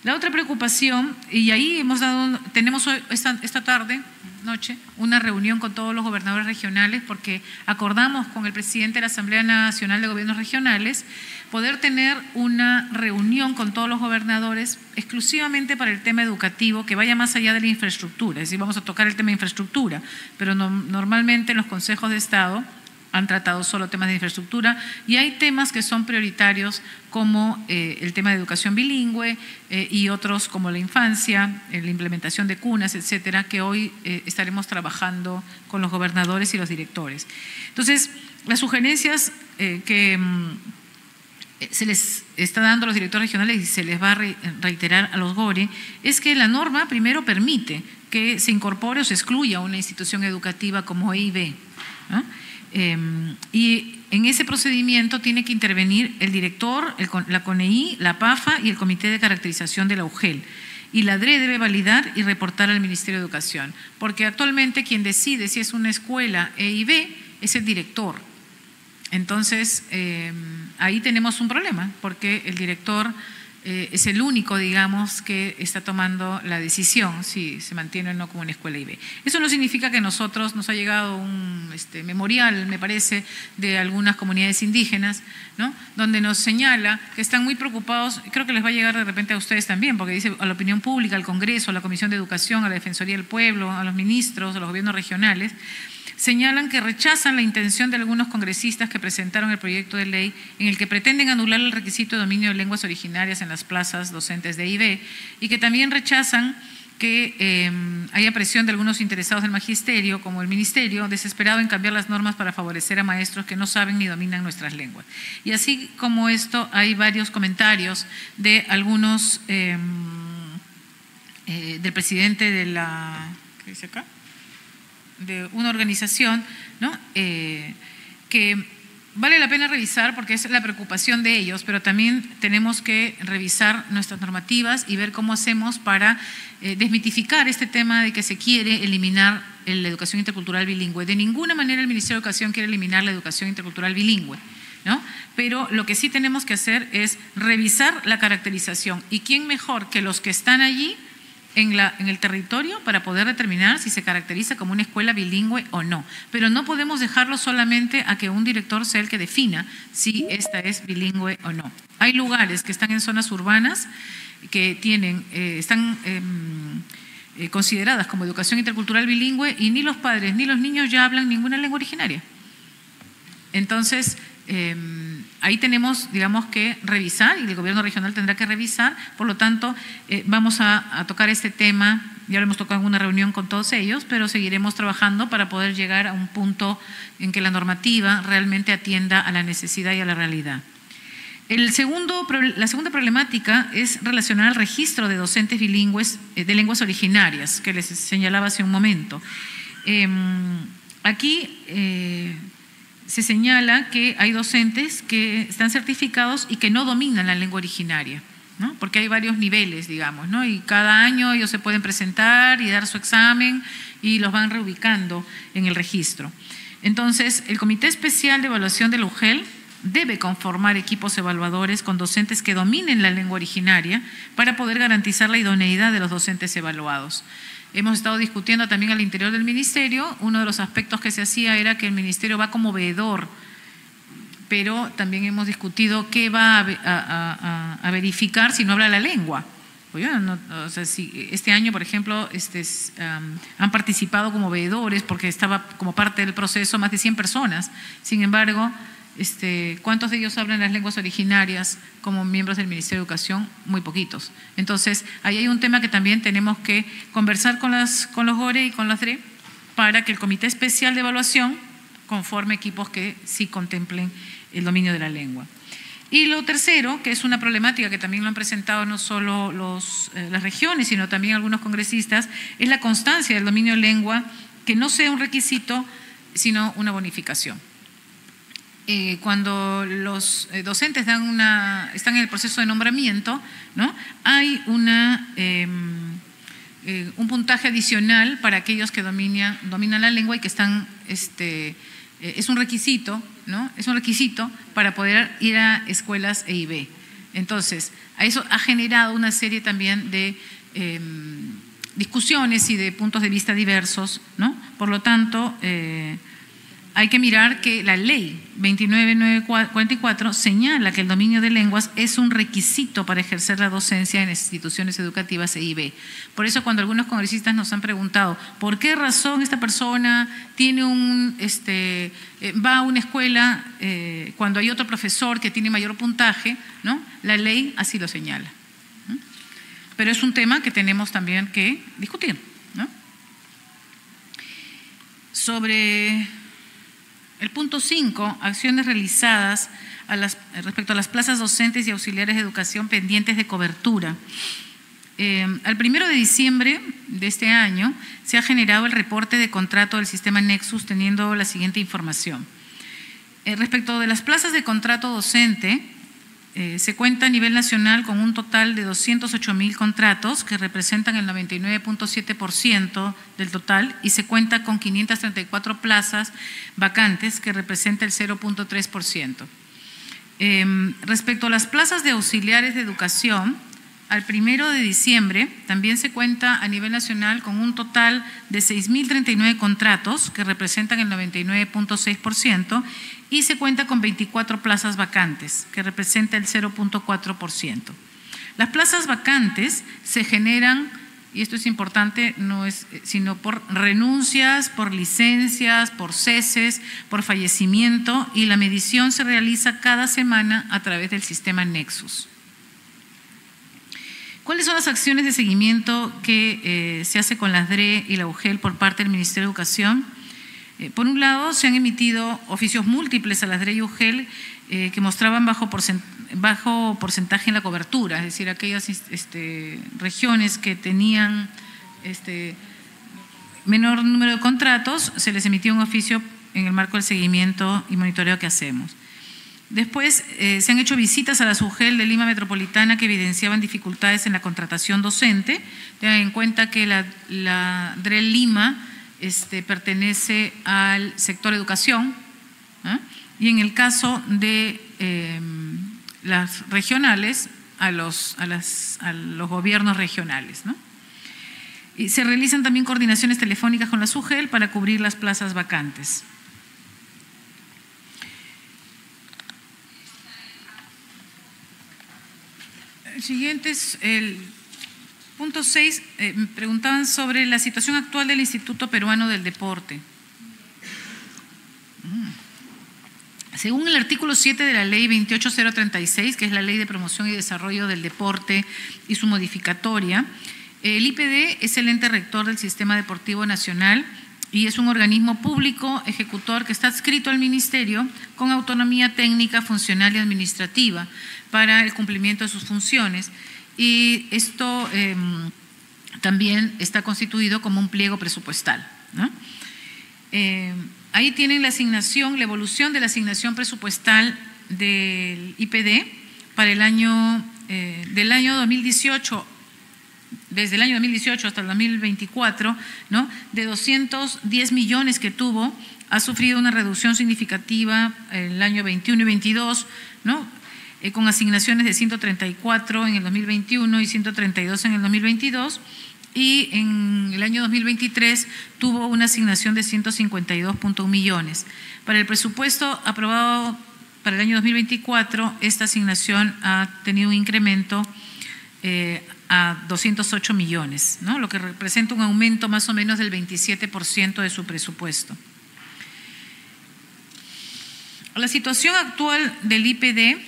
La otra preocupación, y ahí hemos dado, tenemos hoy, esta, esta tarde, noche, una reunión con todos los gobernadores regionales porque acordamos con el presidente de la Asamblea Nacional de Gobiernos Regionales poder tener una reunión con todos los gobernadores exclusivamente para el tema educativo que vaya más allá de la infraestructura. Es decir, vamos a tocar el tema de infraestructura, pero no, normalmente en los consejos de Estado han tratado solo temas de infraestructura y hay temas que son prioritarios como eh, el tema de educación bilingüe eh, y otros como la infancia, eh, la implementación de cunas, etcétera, que hoy eh, estaremos trabajando con los gobernadores y los directores. Entonces, las sugerencias eh, que mm, se les está dando a los directores regionales y se les va a reiterar a los GORE es que la norma primero permite que se incorpore o se excluya una institución educativa como E I B, ¿no? Eh, y en ese procedimiento tiene que intervenir el director, el, la CONEI, la PAFA y el Comité de Caracterización de la U G E L. Y la D R E debe validar y reportar al Ministerio de Educación, porque actualmente quien decide si es una escuela E I B es el director. Entonces, eh, ahí tenemos un problema, porque el director eh, es el único, digamos, que está tomando la decisión si se mantiene o no como una escuela E I B. Eso no significa que nosotros, nos ha llegado un este, memorial, me parece, de algunas comunidades indígenas, ¿no?, donde nos señala que están muy preocupados, creo que les va a llegar de repente a ustedes también, porque dice a la opinión pública, al Congreso, a la Comisión de Educación, a la Defensoría del Pueblo, a los ministros, a los gobiernos regionales, señalan que rechazan la intención de algunos congresistas que presentaron el proyecto de ley en el que pretenden anular el requisito de dominio de lenguas originarias en las plazas docentes de E I B y que también rechazan que eh, haya presión de algunos interesados del magisterio, como el ministerio, desesperado en cambiar las normas para favorecer a maestros que no saben ni dominan nuestras lenguas. Y así como esto, hay varios comentarios de algunos, eh, eh, del presidente de la, ¿qué dice acá?, de una organización, ¿no?, eh, que vale la pena revisar porque es la preocupación de ellos, pero también tenemos que revisar nuestras normativas y ver cómo hacemos para eh, desmitificar este tema de que se quiere eliminar la educación intercultural bilingüe. De ninguna manera el Ministerio de Educación quiere eliminar la educación intercultural bilingüe, ¿no? Pero lo que sí tenemos que hacer es revisar la caracterización. ¿Y quién mejor que los que están allí En, la, en el territorio para poder determinar si se caracteriza como una escuela bilingüe o no? Pero no podemos dejarlo solamente a que un director sea el que defina si esta es bilingüe o no. Hay lugares que están en zonas urbanas que tienen, eh, están eh, eh, consideradas como educación intercultural bilingüe y ni los padres ni los niños ya hablan ninguna lengua originaria. Entonces, eh, ahí tenemos, digamos, que revisar y el gobierno regional tendrá que revisar. Por lo tanto, eh, vamos a, a tocar este tema, ya lo hemos tocado en una reunión con todos ellos, pero seguiremos trabajando para poder llegar a un punto en que la normativa realmente atienda a la necesidad y a la realidad. El segundo, la segunda problemática es relacionada al registro de docentes bilingües eh, de lenguas originarias, que les señalaba hace un momento. Eh, aquí eh, se señala que hay docentes que están certificados y que no dominan la lengua originaria, ¿no?, porque hay varios niveles, digamos, ¿no?, y cada año ellos se pueden presentar y dar su examen y los van reubicando en el registro. Entonces, el Comité Especial de Evaluación de la U G E L debe conformar equipos evaluadores con docentes que dominen la lengua originaria para poder garantizar la idoneidad de los docentes evaluados. Hemos estado discutiendo también al interior del ministerio. Uno de los aspectos que se hacía era que el ministerio va como veedor, pero también hemos discutido qué va a, a, a, a verificar si no habla la lengua. Pues yo no, o sea, si este año, por ejemplo, este, um, han participado como veedores porque estaba como parte del proceso más de cien personas. Sin embargo, Este, ¿cuántos de ellos hablan las lenguas originarias como miembros del Ministerio de Educación? Muy poquitos. Entonces, ahí hay un tema que también tenemos que conversar con, las, con los GORE y con las D R E para que el Comité Especial de Evaluación conforme equipos que sí contemplen el dominio de la lengua. Y lo tercero, que es una problemática que también lo han presentado no solo los, eh, las regiones, sino también algunos congresistas, es la constancia del dominio de lengua, que no sea un requisito, sino una bonificación. Eh, cuando los eh, docentes dan una, están en el proceso de nombramiento, ¿no?, hay una, eh, eh, un puntaje adicional para aquellos que dominan, dominan la lengua y que están, este, eh, es un requisito, ¿no?, es un requisito para poder ir a escuelas E I B. Entonces, eso ha generado una serie también de eh, discusiones y de puntos de vista diversos, ¿no? Por lo tanto, eh, hay que mirar que la ley veintinueve mil novecientos cuarenta y cuatro señala que el dominio de lenguas es un requisito para ejercer la docencia en instituciones educativas e I B. Por eso cuando algunos congresistas nos han preguntado ¿por qué razón esta persona tiene un, este, eh, va a una escuela eh, cuando hay otro profesor que tiene mayor puntaje, ¿no? La ley así lo señala. ¿no? Pero es un tema que tenemos también que discutir, ¿no? Sobre el punto cinco, acciones realizadas a las, respecto a las plazas docentes y auxiliares de educación pendientes de cobertura. Eh, al primero de diciembre de este año se ha generado el reporte de contrato del sistema Nexus teniendo la siguiente información. Eh, respecto de las plazas de contrato docente, eh, se cuenta a nivel nacional con un total de doscientos ocho mil contratos que representan el noventa y nueve punto siete por ciento del total y se cuenta con quinientas treinta y cuatro plazas vacantes que representa el cero punto tres por ciento. Eh, respecto a las plazas de auxiliares de educación, al primero de diciembre también se cuenta a nivel nacional con un total de seis mil treinta y nueve contratos que representan el noventa y nueve punto seis por ciento y se cuenta con veinticuatro plazas vacantes que representa el cero punto cuatro por ciento. Las plazas vacantes se generan, y esto es importante, no es sino por renuncias, por licencias, por ceses, por fallecimiento y la medición se realiza cada semana a través del sistema Nexus. ¿Cuáles son las acciones de seguimiento que eh, se hace con la D R E y la U G E L por parte del Ministerio de Educación? Eh, por un lado, se han emitido oficios múltiples a la D R E y U G E L eh, que mostraban bajo, porcent bajo porcentaje en la cobertura, es decir, aquellas este, regiones que tenían este, menor número de contratos, se les emitió un oficio en el marco del seguimiento y monitoreo que hacemos. Después eh, se han hecho visitas a las U G E L de Lima Metropolitana que evidenciaban dificultades en la contratación docente. Tengan en cuenta que la, la D R E Lima este, pertenece al sector educación ¿eh? y en el caso de eh, las regionales a los, a, las, a los gobiernos regionales. ¿no? Y se realizan también coordinaciones telefónicas con las U G E L para cubrir las plazas vacantes. El siguiente es el punto seis, eh, me preguntaban sobre la situación actual del Instituto Peruano del Deporte. Según el artículo siete de la ley veintiocho mil treinta y seis, que es la Ley de Promoción y Desarrollo del Deporte y su modificatoria, el I P D es el ente rector del Sistema Deportivo Nacional y es un organismo público ejecutor que está adscrito al Ministerio con autonomía técnica, funcional y administrativa para el cumplimiento de sus funciones. Y esto eh, también está constituido como un pliego presupuestal. ¿no? Eh, ahí tienen la asignación, la evolución de la asignación presupuestal del I P D para el año, eh, del año dos mil dieciocho, desde el año dos mil dieciocho hasta el dos mil veinticuatro, ¿no? de doscientos diez millones que tuvo, ha sufrido una reducción significativa en el año veintiuno y veintidós, ¿no? Eh, con asignaciones de ciento treinta y cuatro en el dos mil veintiuno y ciento treinta y dos en el dos mil veintidós, y en el año dos mil veintitrés tuvo una asignación de ciento cincuenta y dos punto uno millones. Para el presupuesto aprobado para el año dos mil veinticuatro, esta asignación ha tenido un incremento eh, a doscientos ocho millones, ¿no? lo que representa un aumento más o menos del veintisiete por ciento de su presupuesto. La situación actual del I P D,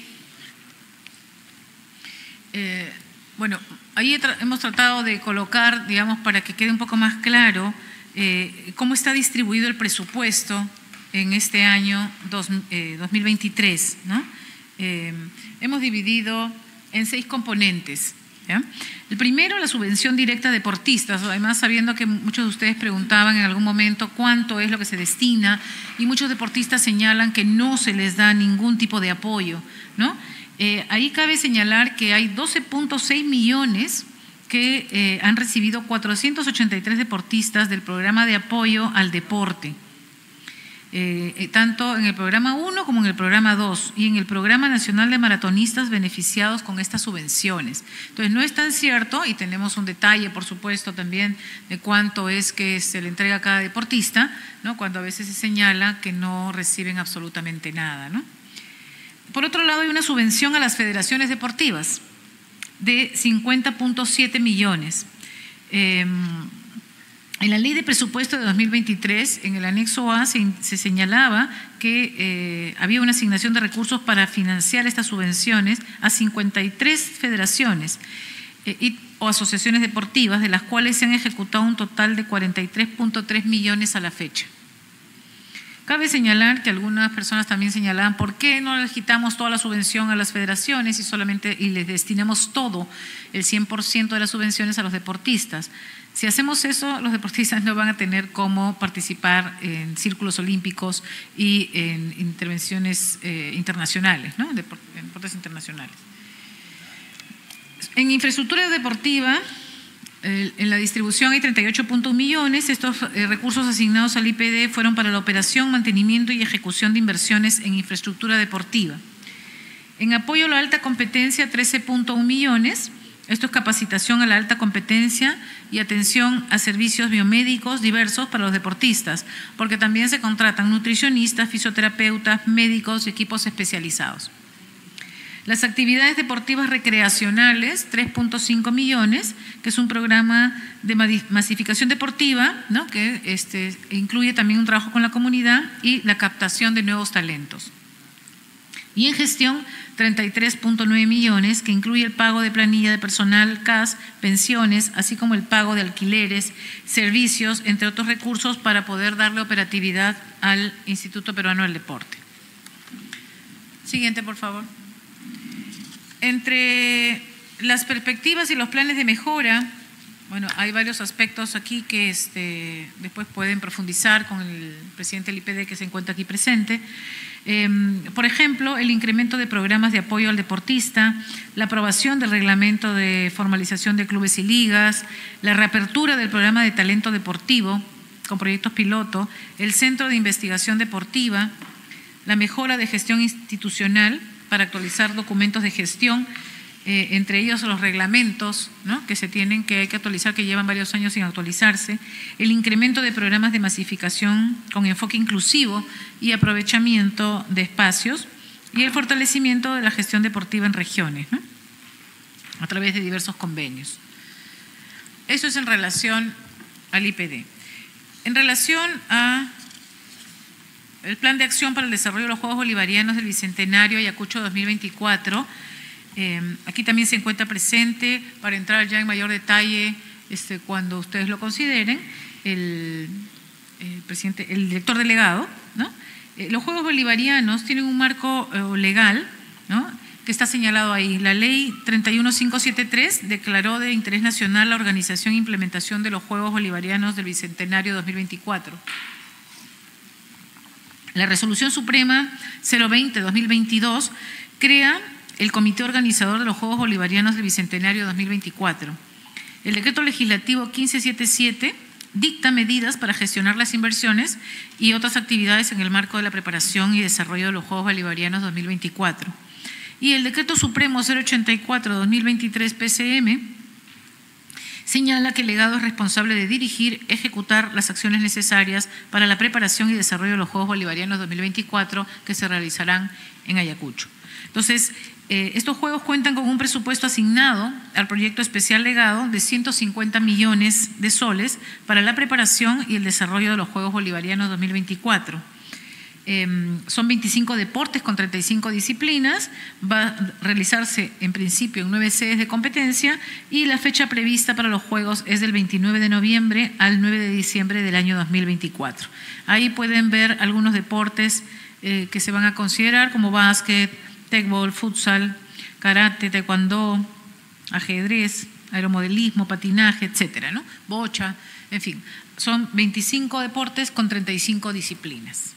eh, bueno, ahí tra hemos tratado de colocar, digamos, para que quede un poco más claro eh, cómo está distribuido el presupuesto en este año dos, eh, dos mil veintitrés. ¿no? Eh, hemos dividido en seis componentes. ¿Ya? El primero, la subvención directa a deportistas, además sabiendo que muchos de ustedes preguntaban en algún momento cuánto es lo que se destina y muchos deportistas señalan que no se les da ningún tipo de apoyo. ¿no? Eh, ahí cabe señalar que hay doce punto seis millones que eh, han recibido cuatrocientos ochenta y tres deportistas del programa de apoyo al deporte. eh, tanto en el programa uno como en el programa dos y en el programa nacional de maratonistas beneficiados con estas subvenciones. Entonces, no es tan cierto, y tenemos un detalle, por supuesto, también de cuánto es que se le entrega a cada deportista, ¿no?, cuando a veces se señala que no reciben absolutamente nada, ¿no? Por otro lado, hay una subvención a las federaciones deportivas de cincuenta punto siete millones. Eh, En la Ley de Presupuesto de dos mil veintitrés, en el anexo A, se, se señalaba que eh, había una asignación de recursos para financiar estas subvenciones a cincuenta y tres federaciones eh, y, o asociaciones deportivas, de las cuales se han ejecutado un total de cuarenta y tres punto tres millones a la fecha. Cabe señalar que algunas personas también señalaban por qué no les quitamos toda la subvención a las federaciones y solamente y les destinamos todo, el cien por ciento de las subvenciones a los deportistas. Si hacemos eso, los deportistas no van a tener cómo participar en círculos olímpicos y en intervenciones eh, internacionales, ¿no?, en deportes internacionales. En infraestructura deportiva, en la distribución hay treinta y ocho punto uno millones. Estos recursos asignados al I P D fueron para la operación, mantenimiento y ejecución de inversiones en infraestructura deportiva. En apoyo a la alta competencia, trece punto uno millones. Esto es capacitación a la alta competencia y atención a servicios biomédicos diversos para los deportistas, porque también se contratan nutricionistas, fisioterapeutas, médicos y equipos especializados. Las actividades deportivas recreacionales, tres punto cinco millones, que es un programa de masificación deportiva, ¿no?, que este, incluye también un trabajo con la comunidad y la captación de nuevos talentos. Y en gestión, treinta y tres punto nueve millones, que incluye el pago de planilla de personal, C A S, pensiones, así como el pago de alquileres, servicios, entre otros recursos, para poder darle operatividad al Instituto Peruano del Deporte. Siguiente, por favor. Entre las perspectivas y los planes de mejora, bueno, hay varios aspectos aquí que este, después pueden profundizar con el presidente del I P D que se encuentra aquí presente. Eh, por ejemplo, el incremento de programas de apoyo al deportista, la aprobación del reglamento de formalización de clubes y ligas, la reapertura del programa de talento deportivo con proyectos piloto, el centro de investigación deportiva, la mejora de gestión institucional para actualizar documentos de gestión, eh, entre ellos los reglamentos, ¿no?, que se tienen que, hay que actualizar, que llevan varios años sin actualizarse, el incremento de programas de masificación con enfoque inclusivo y aprovechamiento de espacios y el fortalecimiento de la gestión deportiva en regiones, ¿no?, a través de diversos convenios. Eso es en relación al I P D. En relación a el Plan de Acción para el Desarrollo de los Juegos Bolivarianos del Bicentenario Ayacucho dos mil veinticuatro, eh, aquí también se encuentra presente, para entrar ya en mayor detalle este, cuando ustedes lo consideren, el, el, presidente, el director delegado, ¿no? Eh, los Juegos Bolivarianos tienen un marco eh, legal, ¿no?, que está señalado ahí. La Ley treinta y uno mil quinientos setenta y tres declaró de interés nacional la organización e implementación de los Juegos Bolivarianos del Bicentenario dos mil veinticuatro. La Resolución Suprema cero veinte guión dos mil veintidós crea el Comité Organizador de los Juegos Bolivarianos del Bicentenario dos mil veinticuatro. El Decreto Legislativo quince setenta y siete dicta medidas para gestionar las inversiones y otras actividades en el marco de la preparación y desarrollo de los Juegos Bolivarianos dos mil veinticuatro. Y el Decreto Supremo cero ochenta y cuatro guión dos mil veintitrés P C M señala que el delegado es responsable de dirigir, ejecutar las acciones necesarias para la preparación y desarrollo de los Juegos Bolivarianos dos mil veinticuatro que se realizarán en Ayacucho. Entonces, eh, estos Juegos cuentan con un presupuesto asignado al proyecto especial legado de ciento cincuenta millones de soles para la preparación y el desarrollo de los Juegos Bolivarianos dos mil veinticuatro. Eh, son veinticinco deportes con treinta y cinco disciplinas, va a realizarse en principio en nueve sedes de competencia y la fecha prevista para los Juegos es del veintinueve de noviembre al nueve de diciembre del año dos mil veinticuatro. Ahí pueden ver algunos deportes eh, que se van a considerar como básquet, tecbol, futsal, karate, taekwondo, ajedrez, aeromodelismo, patinaje, etcétera, ¿no? Bocha, en fin, son veinticinco deportes con treinta y cinco disciplinas.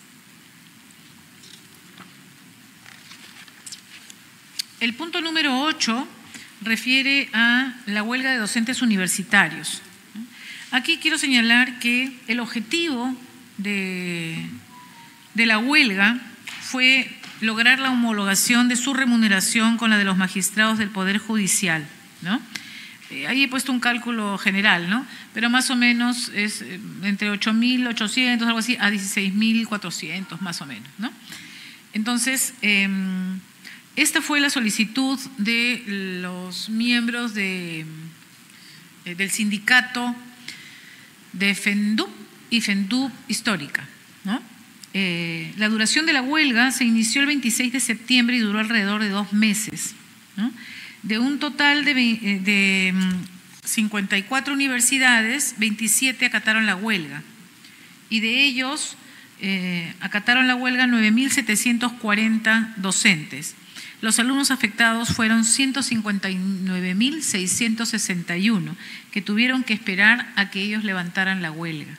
El punto número ocho refiere a la huelga de docentes universitarios. Aquí quiero señalar que el objetivo de de la huelga fue lograr la homologación de su remuneración con la de los magistrados del Poder Judicial, ¿no? Ahí he puesto un cálculo general, ¿no? Pero más o menos es entre ocho mil ochocientos, algo así, a dieciséis mil cuatrocientos, más o menos, ¿no? Entonces, eh, esta fue la solicitud de los miembros de, eh, del sindicato de FENDUP y FENDUP Histórica, ¿no? Eh, la duración de la huelga se inició el veintiséis de septiembre y duró alrededor de dos meses, ¿no? De un total de, de cincuenta y cuatro universidades, veintisiete acataron la huelga y de ellos eh, acataron la huelga nueve mil setecientos cuarenta docentes. Los alumnos afectados fueron ciento cincuenta y nueve mil seiscientos sesenta y uno que tuvieron que esperar a que ellos levantaran la huelga.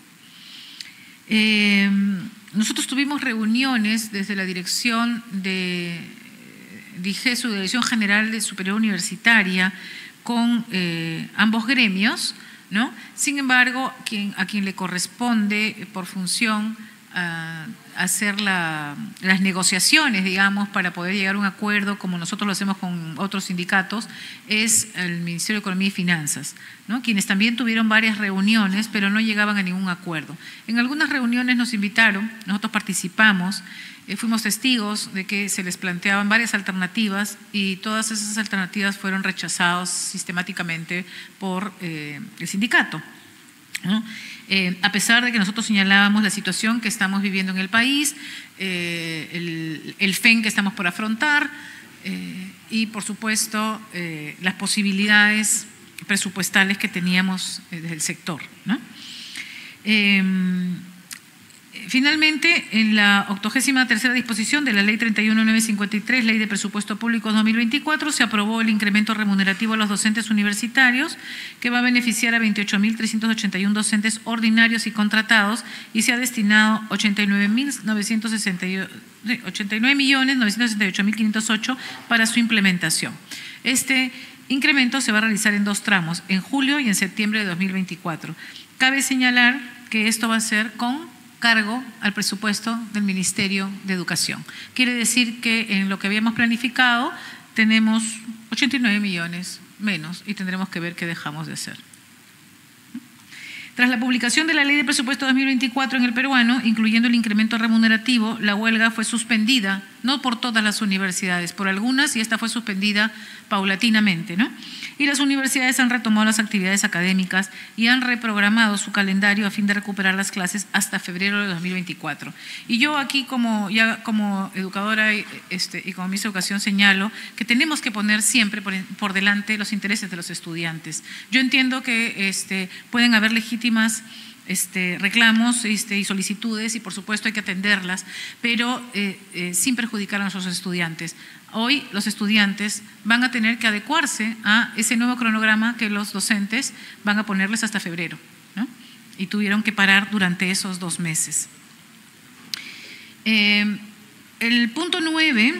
Eh, nosotros tuvimos reuniones desde la dirección de dije su Dirección General de Superior Universitaria con eh, ambos gremios, ¿no? Sin embargo, quien, a quien le corresponde por función uh, hacer la, las negociaciones, digamos, para poder llegar a un acuerdo, como nosotros lo hacemos con otros sindicatos, es el Ministerio de Economía y Finanzas, ¿no? Quienes también tuvieron varias reuniones, pero no llegaban a ningún acuerdo. En algunas reuniones nos invitaron, nosotros participamos, Eh, fuimos testigos de que se les planteaban varias alternativas y todas esas alternativas fueron rechazadas sistemáticamente por eh, el sindicato, ¿no? Eh, a pesar de que nosotros señalábamos la situación que estamos viviendo en el país, eh, el, el F E N que estamos por afrontar eh, y, por supuesto, eh, las posibilidades presupuestales que teníamos eh, desde el sector, ¿no? Eh, Finalmente, en la octogésima tercera disposición de la Ley treinta y uno mil novecientos cincuenta y tres, Ley de Presupuesto Público dos mil veinticuatro, se aprobó el incremento remunerativo a los docentes universitarios, que va a beneficiar a veintiocho mil trescientos ochenta y uno docentes ordinarios y contratados, y se ha destinado ochenta y nueve millones novecientos sesenta y ocho mil quinientos ocho para su implementación. Este incremento se va a realizar en dos tramos, en julio y en septiembre de dos mil veinticuatro. Cabe señalar que esto va a ser con cargo al presupuesto del Ministerio de Educación. Quiere decir que en lo que habíamos planificado tenemos ochenta y nueve millones menos y tendremos que ver qué dejamos de hacer. Tras la publicación de la Ley de Presupuesto dos mil veinticuatro en el peruano, incluyendo el incremento remunerativo, la huelga fue suspendida, no por todas las universidades, por algunas, y esta fue suspendida paulatinamente, ¿no? Y las universidades han retomado las actividades académicas y han reprogramado su calendario a fin de recuperar las clases hasta febrero de dos mil veinticuatro. Y yo aquí, como ya como educadora este, y como ministra de Educación, señalo que tenemos que poner siempre por, por delante los intereses de los estudiantes. Yo entiendo que este, pueden haber legítimas Este, reclamos este, y solicitudes y por supuesto hay que atenderlas, pero eh, eh, sin perjudicar a nuestros estudiantes. Hoy los estudiantes van a tener que adecuarse a ese nuevo cronograma que los docentes van a ponerles hasta febrero, ¿no? Y tuvieron que parar durante esos dos meses. Eh, el punto nueve,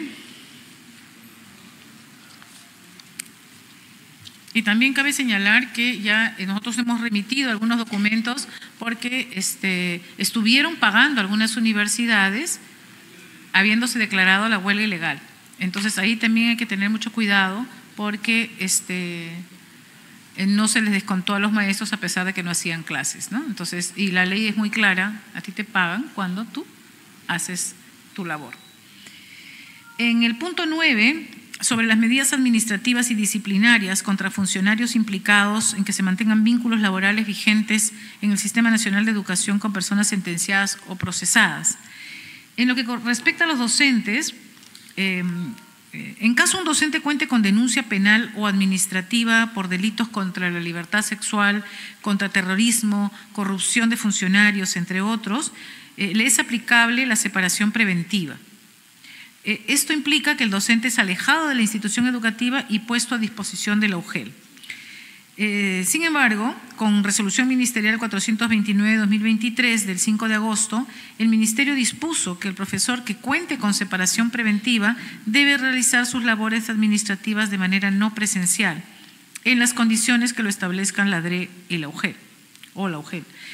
y también cabe señalar que ya nosotros hemos remitido algunos documentos porque este, estuvieron pagando algunas universidades habiéndose declarado la huelga ilegal. Entonces ahí también hay que tener mucho cuidado porque este, no se les descontó a los maestros a pesar de que no hacían clases, ¿no? Entonces, y la ley es muy clara, a ti te pagan cuando tú haces tu labor. En el punto nueve, sobre las medidas administrativas y disciplinarias contra funcionarios implicados en que se mantengan vínculos laborales vigentes en el Sistema Nacional de Educación con personas sentenciadas o procesadas. En lo que respecta a los docentes, eh, en caso un docente cuente con denuncia penal o administrativa por delitos contra la libertad sexual, contra terrorismo, corrupción de funcionarios, entre otros, eh, le es aplicable la separación preventiva. Esto implica que el docente es alejado de la institución educativa y puesto a disposición de la U G E L. Eh, sin embargo, con resolución ministerial cuatrocientos veintinueve guión dos mil veintitrés del cinco de agosto, el Ministerio dispuso que el profesor que cuente con separación preventiva debe realizar sus labores administrativas de manera no presencial, en las condiciones que lo establezcan la D R E y la U G E L, o la U G E L.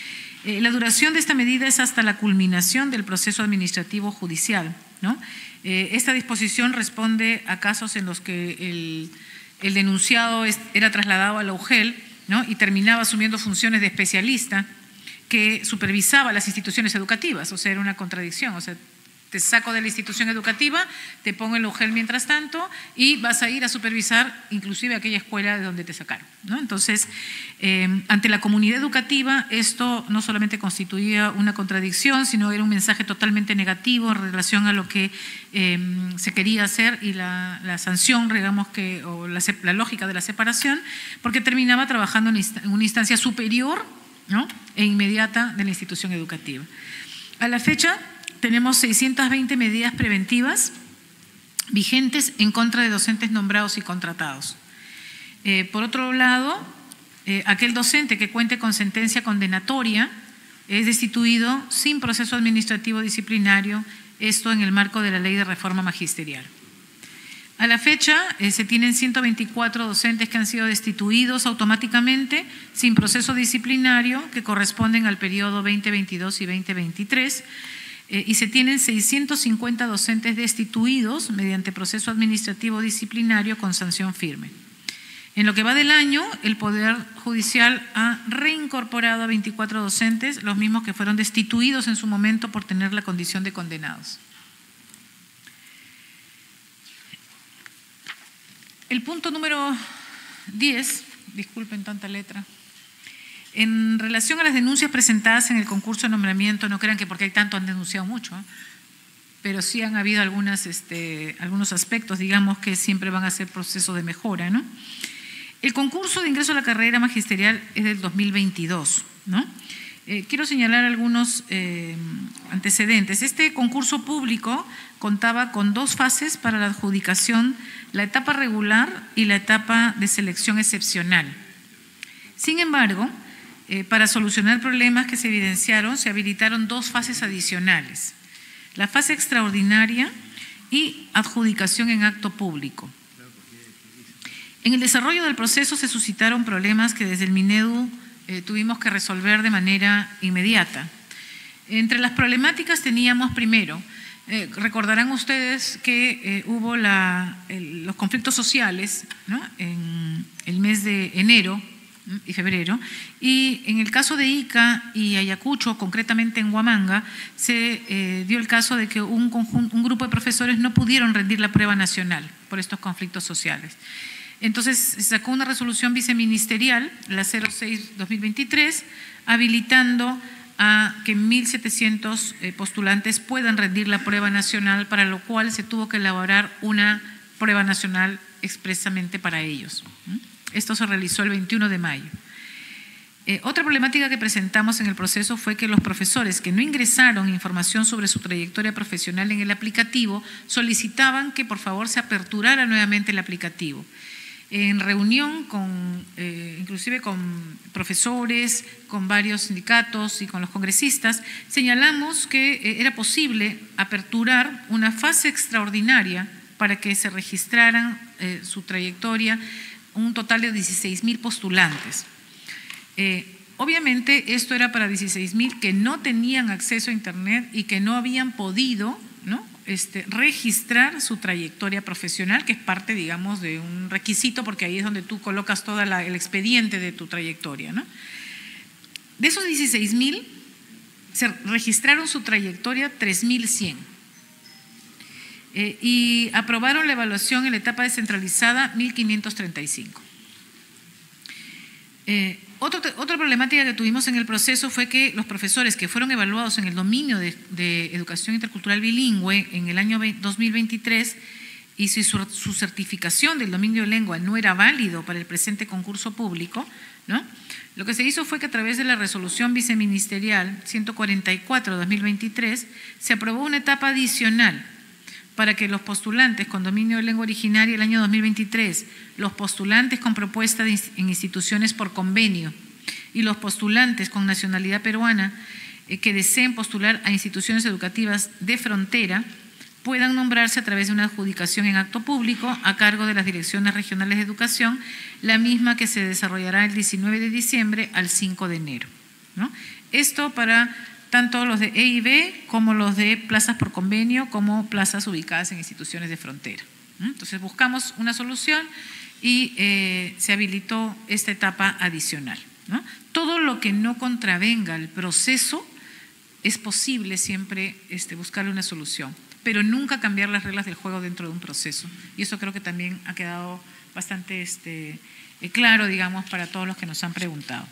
Eh, la duración de esta medida es hasta la culminación del proceso administrativo judicial, ¿no? Eh, esta disposición responde a casos en los que el, el denunciado es, era trasladado a la U G E L, ¿no? Y terminaba asumiendo funciones de especialista que supervisaba las instituciones educativas, o sea, era una contradicción, o sea, te saco de la institución educativa, te pongo en la U G E L mientras tanto y vas a ir a supervisar inclusive aquella escuela de donde te sacaron, ¿no? Entonces, eh, ante la comunidad educativa, esto no solamente constituía una contradicción, sino era un mensaje totalmente negativo en relación a lo que eh, se quería hacer y la, la sanción, digamos que, o la, la lógica de la separación, porque terminaba trabajando en una instancia superior, ¿no? E inmediata de la institución educativa. A la fecha, tenemos seiscientas veinte medidas preventivas vigentes en contra de docentes nombrados y contratados. Eh, por otro lado, eh, aquel docente que cuente con sentencia condenatoria es destituido sin proceso administrativo disciplinario, esto en el marco de la Ley de Reforma Magisterial. A la fecha, eh, se tienen ciento veinticuatro docentes que han sido destituidos automáticamente sin proceso disciplinario que corresponden al periodo veinte veintidós y veinte veintitrés. Eh, y se tienen seiscientos cincuenta docentes destituidos mediante proceso administrativo disciplinario con sanción firme. En lo que va del año, el Poder Judicial ha reincorporado a veinticuatro docentes, los mismos que fueron destituidos en su momento por tener la condición de condenados. El punto número diez, disculpen tanta letra. En relación a las denuncias presentadas en el concurso de nombramiento, no crean que porque hay tanto han denunciado mucho, ¿eh? Pero sí han habido algunas, este, algunos aspectos, digamos, que siempre van a ser procesos de mejora, ¿no? El concurso de ingreso a la carrera magisterial es del dos mil veintidós, ¿no? Eh, quiero señalar algunos eh, antecedentes. Este concurso público contaba con dos fases para la adjudicación, la etapa regular y la etapa de selección excepcional. Sin embargo, Eh, para solucionar problemas que se evidenciaron, se habilitaron dos fases adicionales, la fase extraordinaria y adjudicación en acto público. En el desarrollo del proceso se suscitaron problemas que desde el Minedu eh, tuvimos que resolver de manera inmediata. Entre las problemáticas teníamos primero, eh, recordarán ustedes que eh, hubo la, el, los conflictos sociales, ¿no? En el mes de enero y febrero, y en el caso de Ica y Ayacucho, concretamente en Huamanga, se eh, dio el caso de que un, conjunto, un grupo de profesores no pudieron rendir la prueba nacional por estos conflictos sociales. Entonces se sacó una resolución viceministerial, la cero seis guión dos mil veintitrés, habilitando a que mil setecientos eh, postulantes puedan rendir la prueba nacional, para lo cual se tuvo que elaborar una prueba nacional expresamente para ellos. Esto se realizó el veintiuno de mayo. Eh, otra problemática que presentamos en el proceso fue que los profesores que no ingresaron información sobre su trayectoria profesional en el aplicativo solicitaban que por favor se aperturara nuevamente el aplicativo. En reunión con, eh, inclusive con profesores, con varios sindicatos y con los congresistas, señalamos que eh, era posible aperturar una fase extraordinaria para que se registraran eh, su trayectoria un total de dieciséis mil postulantes. Eh, obviamente esto era para dieciséis mil que no tenían acceso a Internet y que no habían podido, ¿no? este, registrar su trayectoria profesional, que es parte, digamos, de un requisito, porque ahí es donde tú colocas todo el expediente de tu trayectoria, ¿no? De esos dieciséis mil, se registraron su trayectoria tres mil cien. Eh, y aprobaron la evaluación en la etapa descentralizada mil quinientos treinta y cinco. Eh, otro, otra problemática que tuvimos en el proceso fue que los profesores que fueron evaluados en el dominio de, de educación intercultural bilingüe en el año dos mil veintitrés y si su, su certificación del dominio de lengua no era válido para el presente concurso público, ¿no? Lo que se hizo fue que a través de la resolución viceministerial ciento cuarenta y cuatro de dos mil veintitrés se aprobó una etapa adicional para que los postulantes con dominio de lengua originaria el año dos mil veintitrés, los postulantes con propuesta de, en instituciones por convenio y los postulantes con nacionalidad peruana eh, que deseen postular a instituciones educativas de frontera puedan nombrarse a través de una adjudicación en acto público a cargo de las direcciones regionales de educación, la misma que se desarrollará el diecinueve de diciembre al cinco de enero, ¿no? Esto para tanto los de E y B como los de plazas por convenio, como plazas ubicadas en instituciones de frontera. Entonces buscamos una solución y eh, se habilitó esta etapa adicional, ¿no? Todo lo que no contravenga el proceso es posible siempre este, buscarle una solución, pero nunca cambiar las reglas del juego dentro de un proceso. Y eso creo que también ha quedado bastante este, eh, claro, digamos, para todos los que nos han preguntado.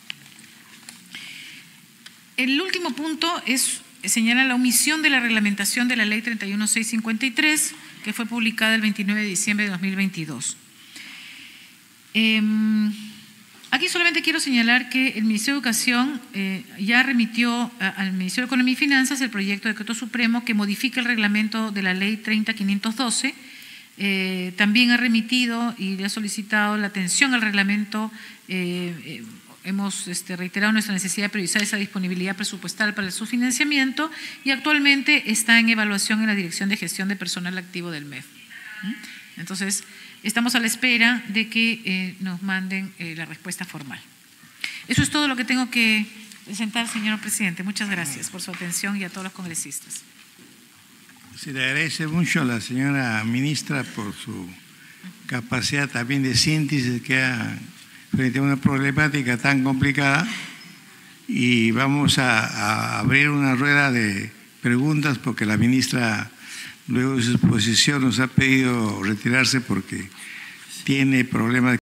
El último punto es señala la omisión de la reglamentación de la Ley treinta y uno mil seiscientos cincuenta y tres, que fue publicada el veintinueve de diciembre de dos mil veintidós. Eh, aquí solamente quiero señalar que el Ministerio de Educación eh, ya remitió a, al Ministerio de Economía y Finanzas el proyecto de decreto supremo que modifica el reglamento de la Ley treinta mil quinientos doce. Eh, también ha remitido y le ha solicitado la atención al reglamento. Eh, eh, hemos este, reiterado nuestra necesidad de priorizar esa disponibilidad presupuestal para el subfinanciamiento y actualmente está en evaluación en la Dirección de Gestión de Personal Activo del M E F. Entonces, estamos a la espera de que eh, nos manden eh, la respuesta formal. Eso es todo lo que tengo que presentar, señor presidente. Muchas gracias por su atención y a todos los congresistas. Se le agradece mucho a la señora ministra por su capacidad también de síntesis que ha frente a una problemática tan complicada, y vamos a, a abrir una rueda de preguntas porque la ministra luego de su exposición nos ha pedido retirarse porque tiene problemas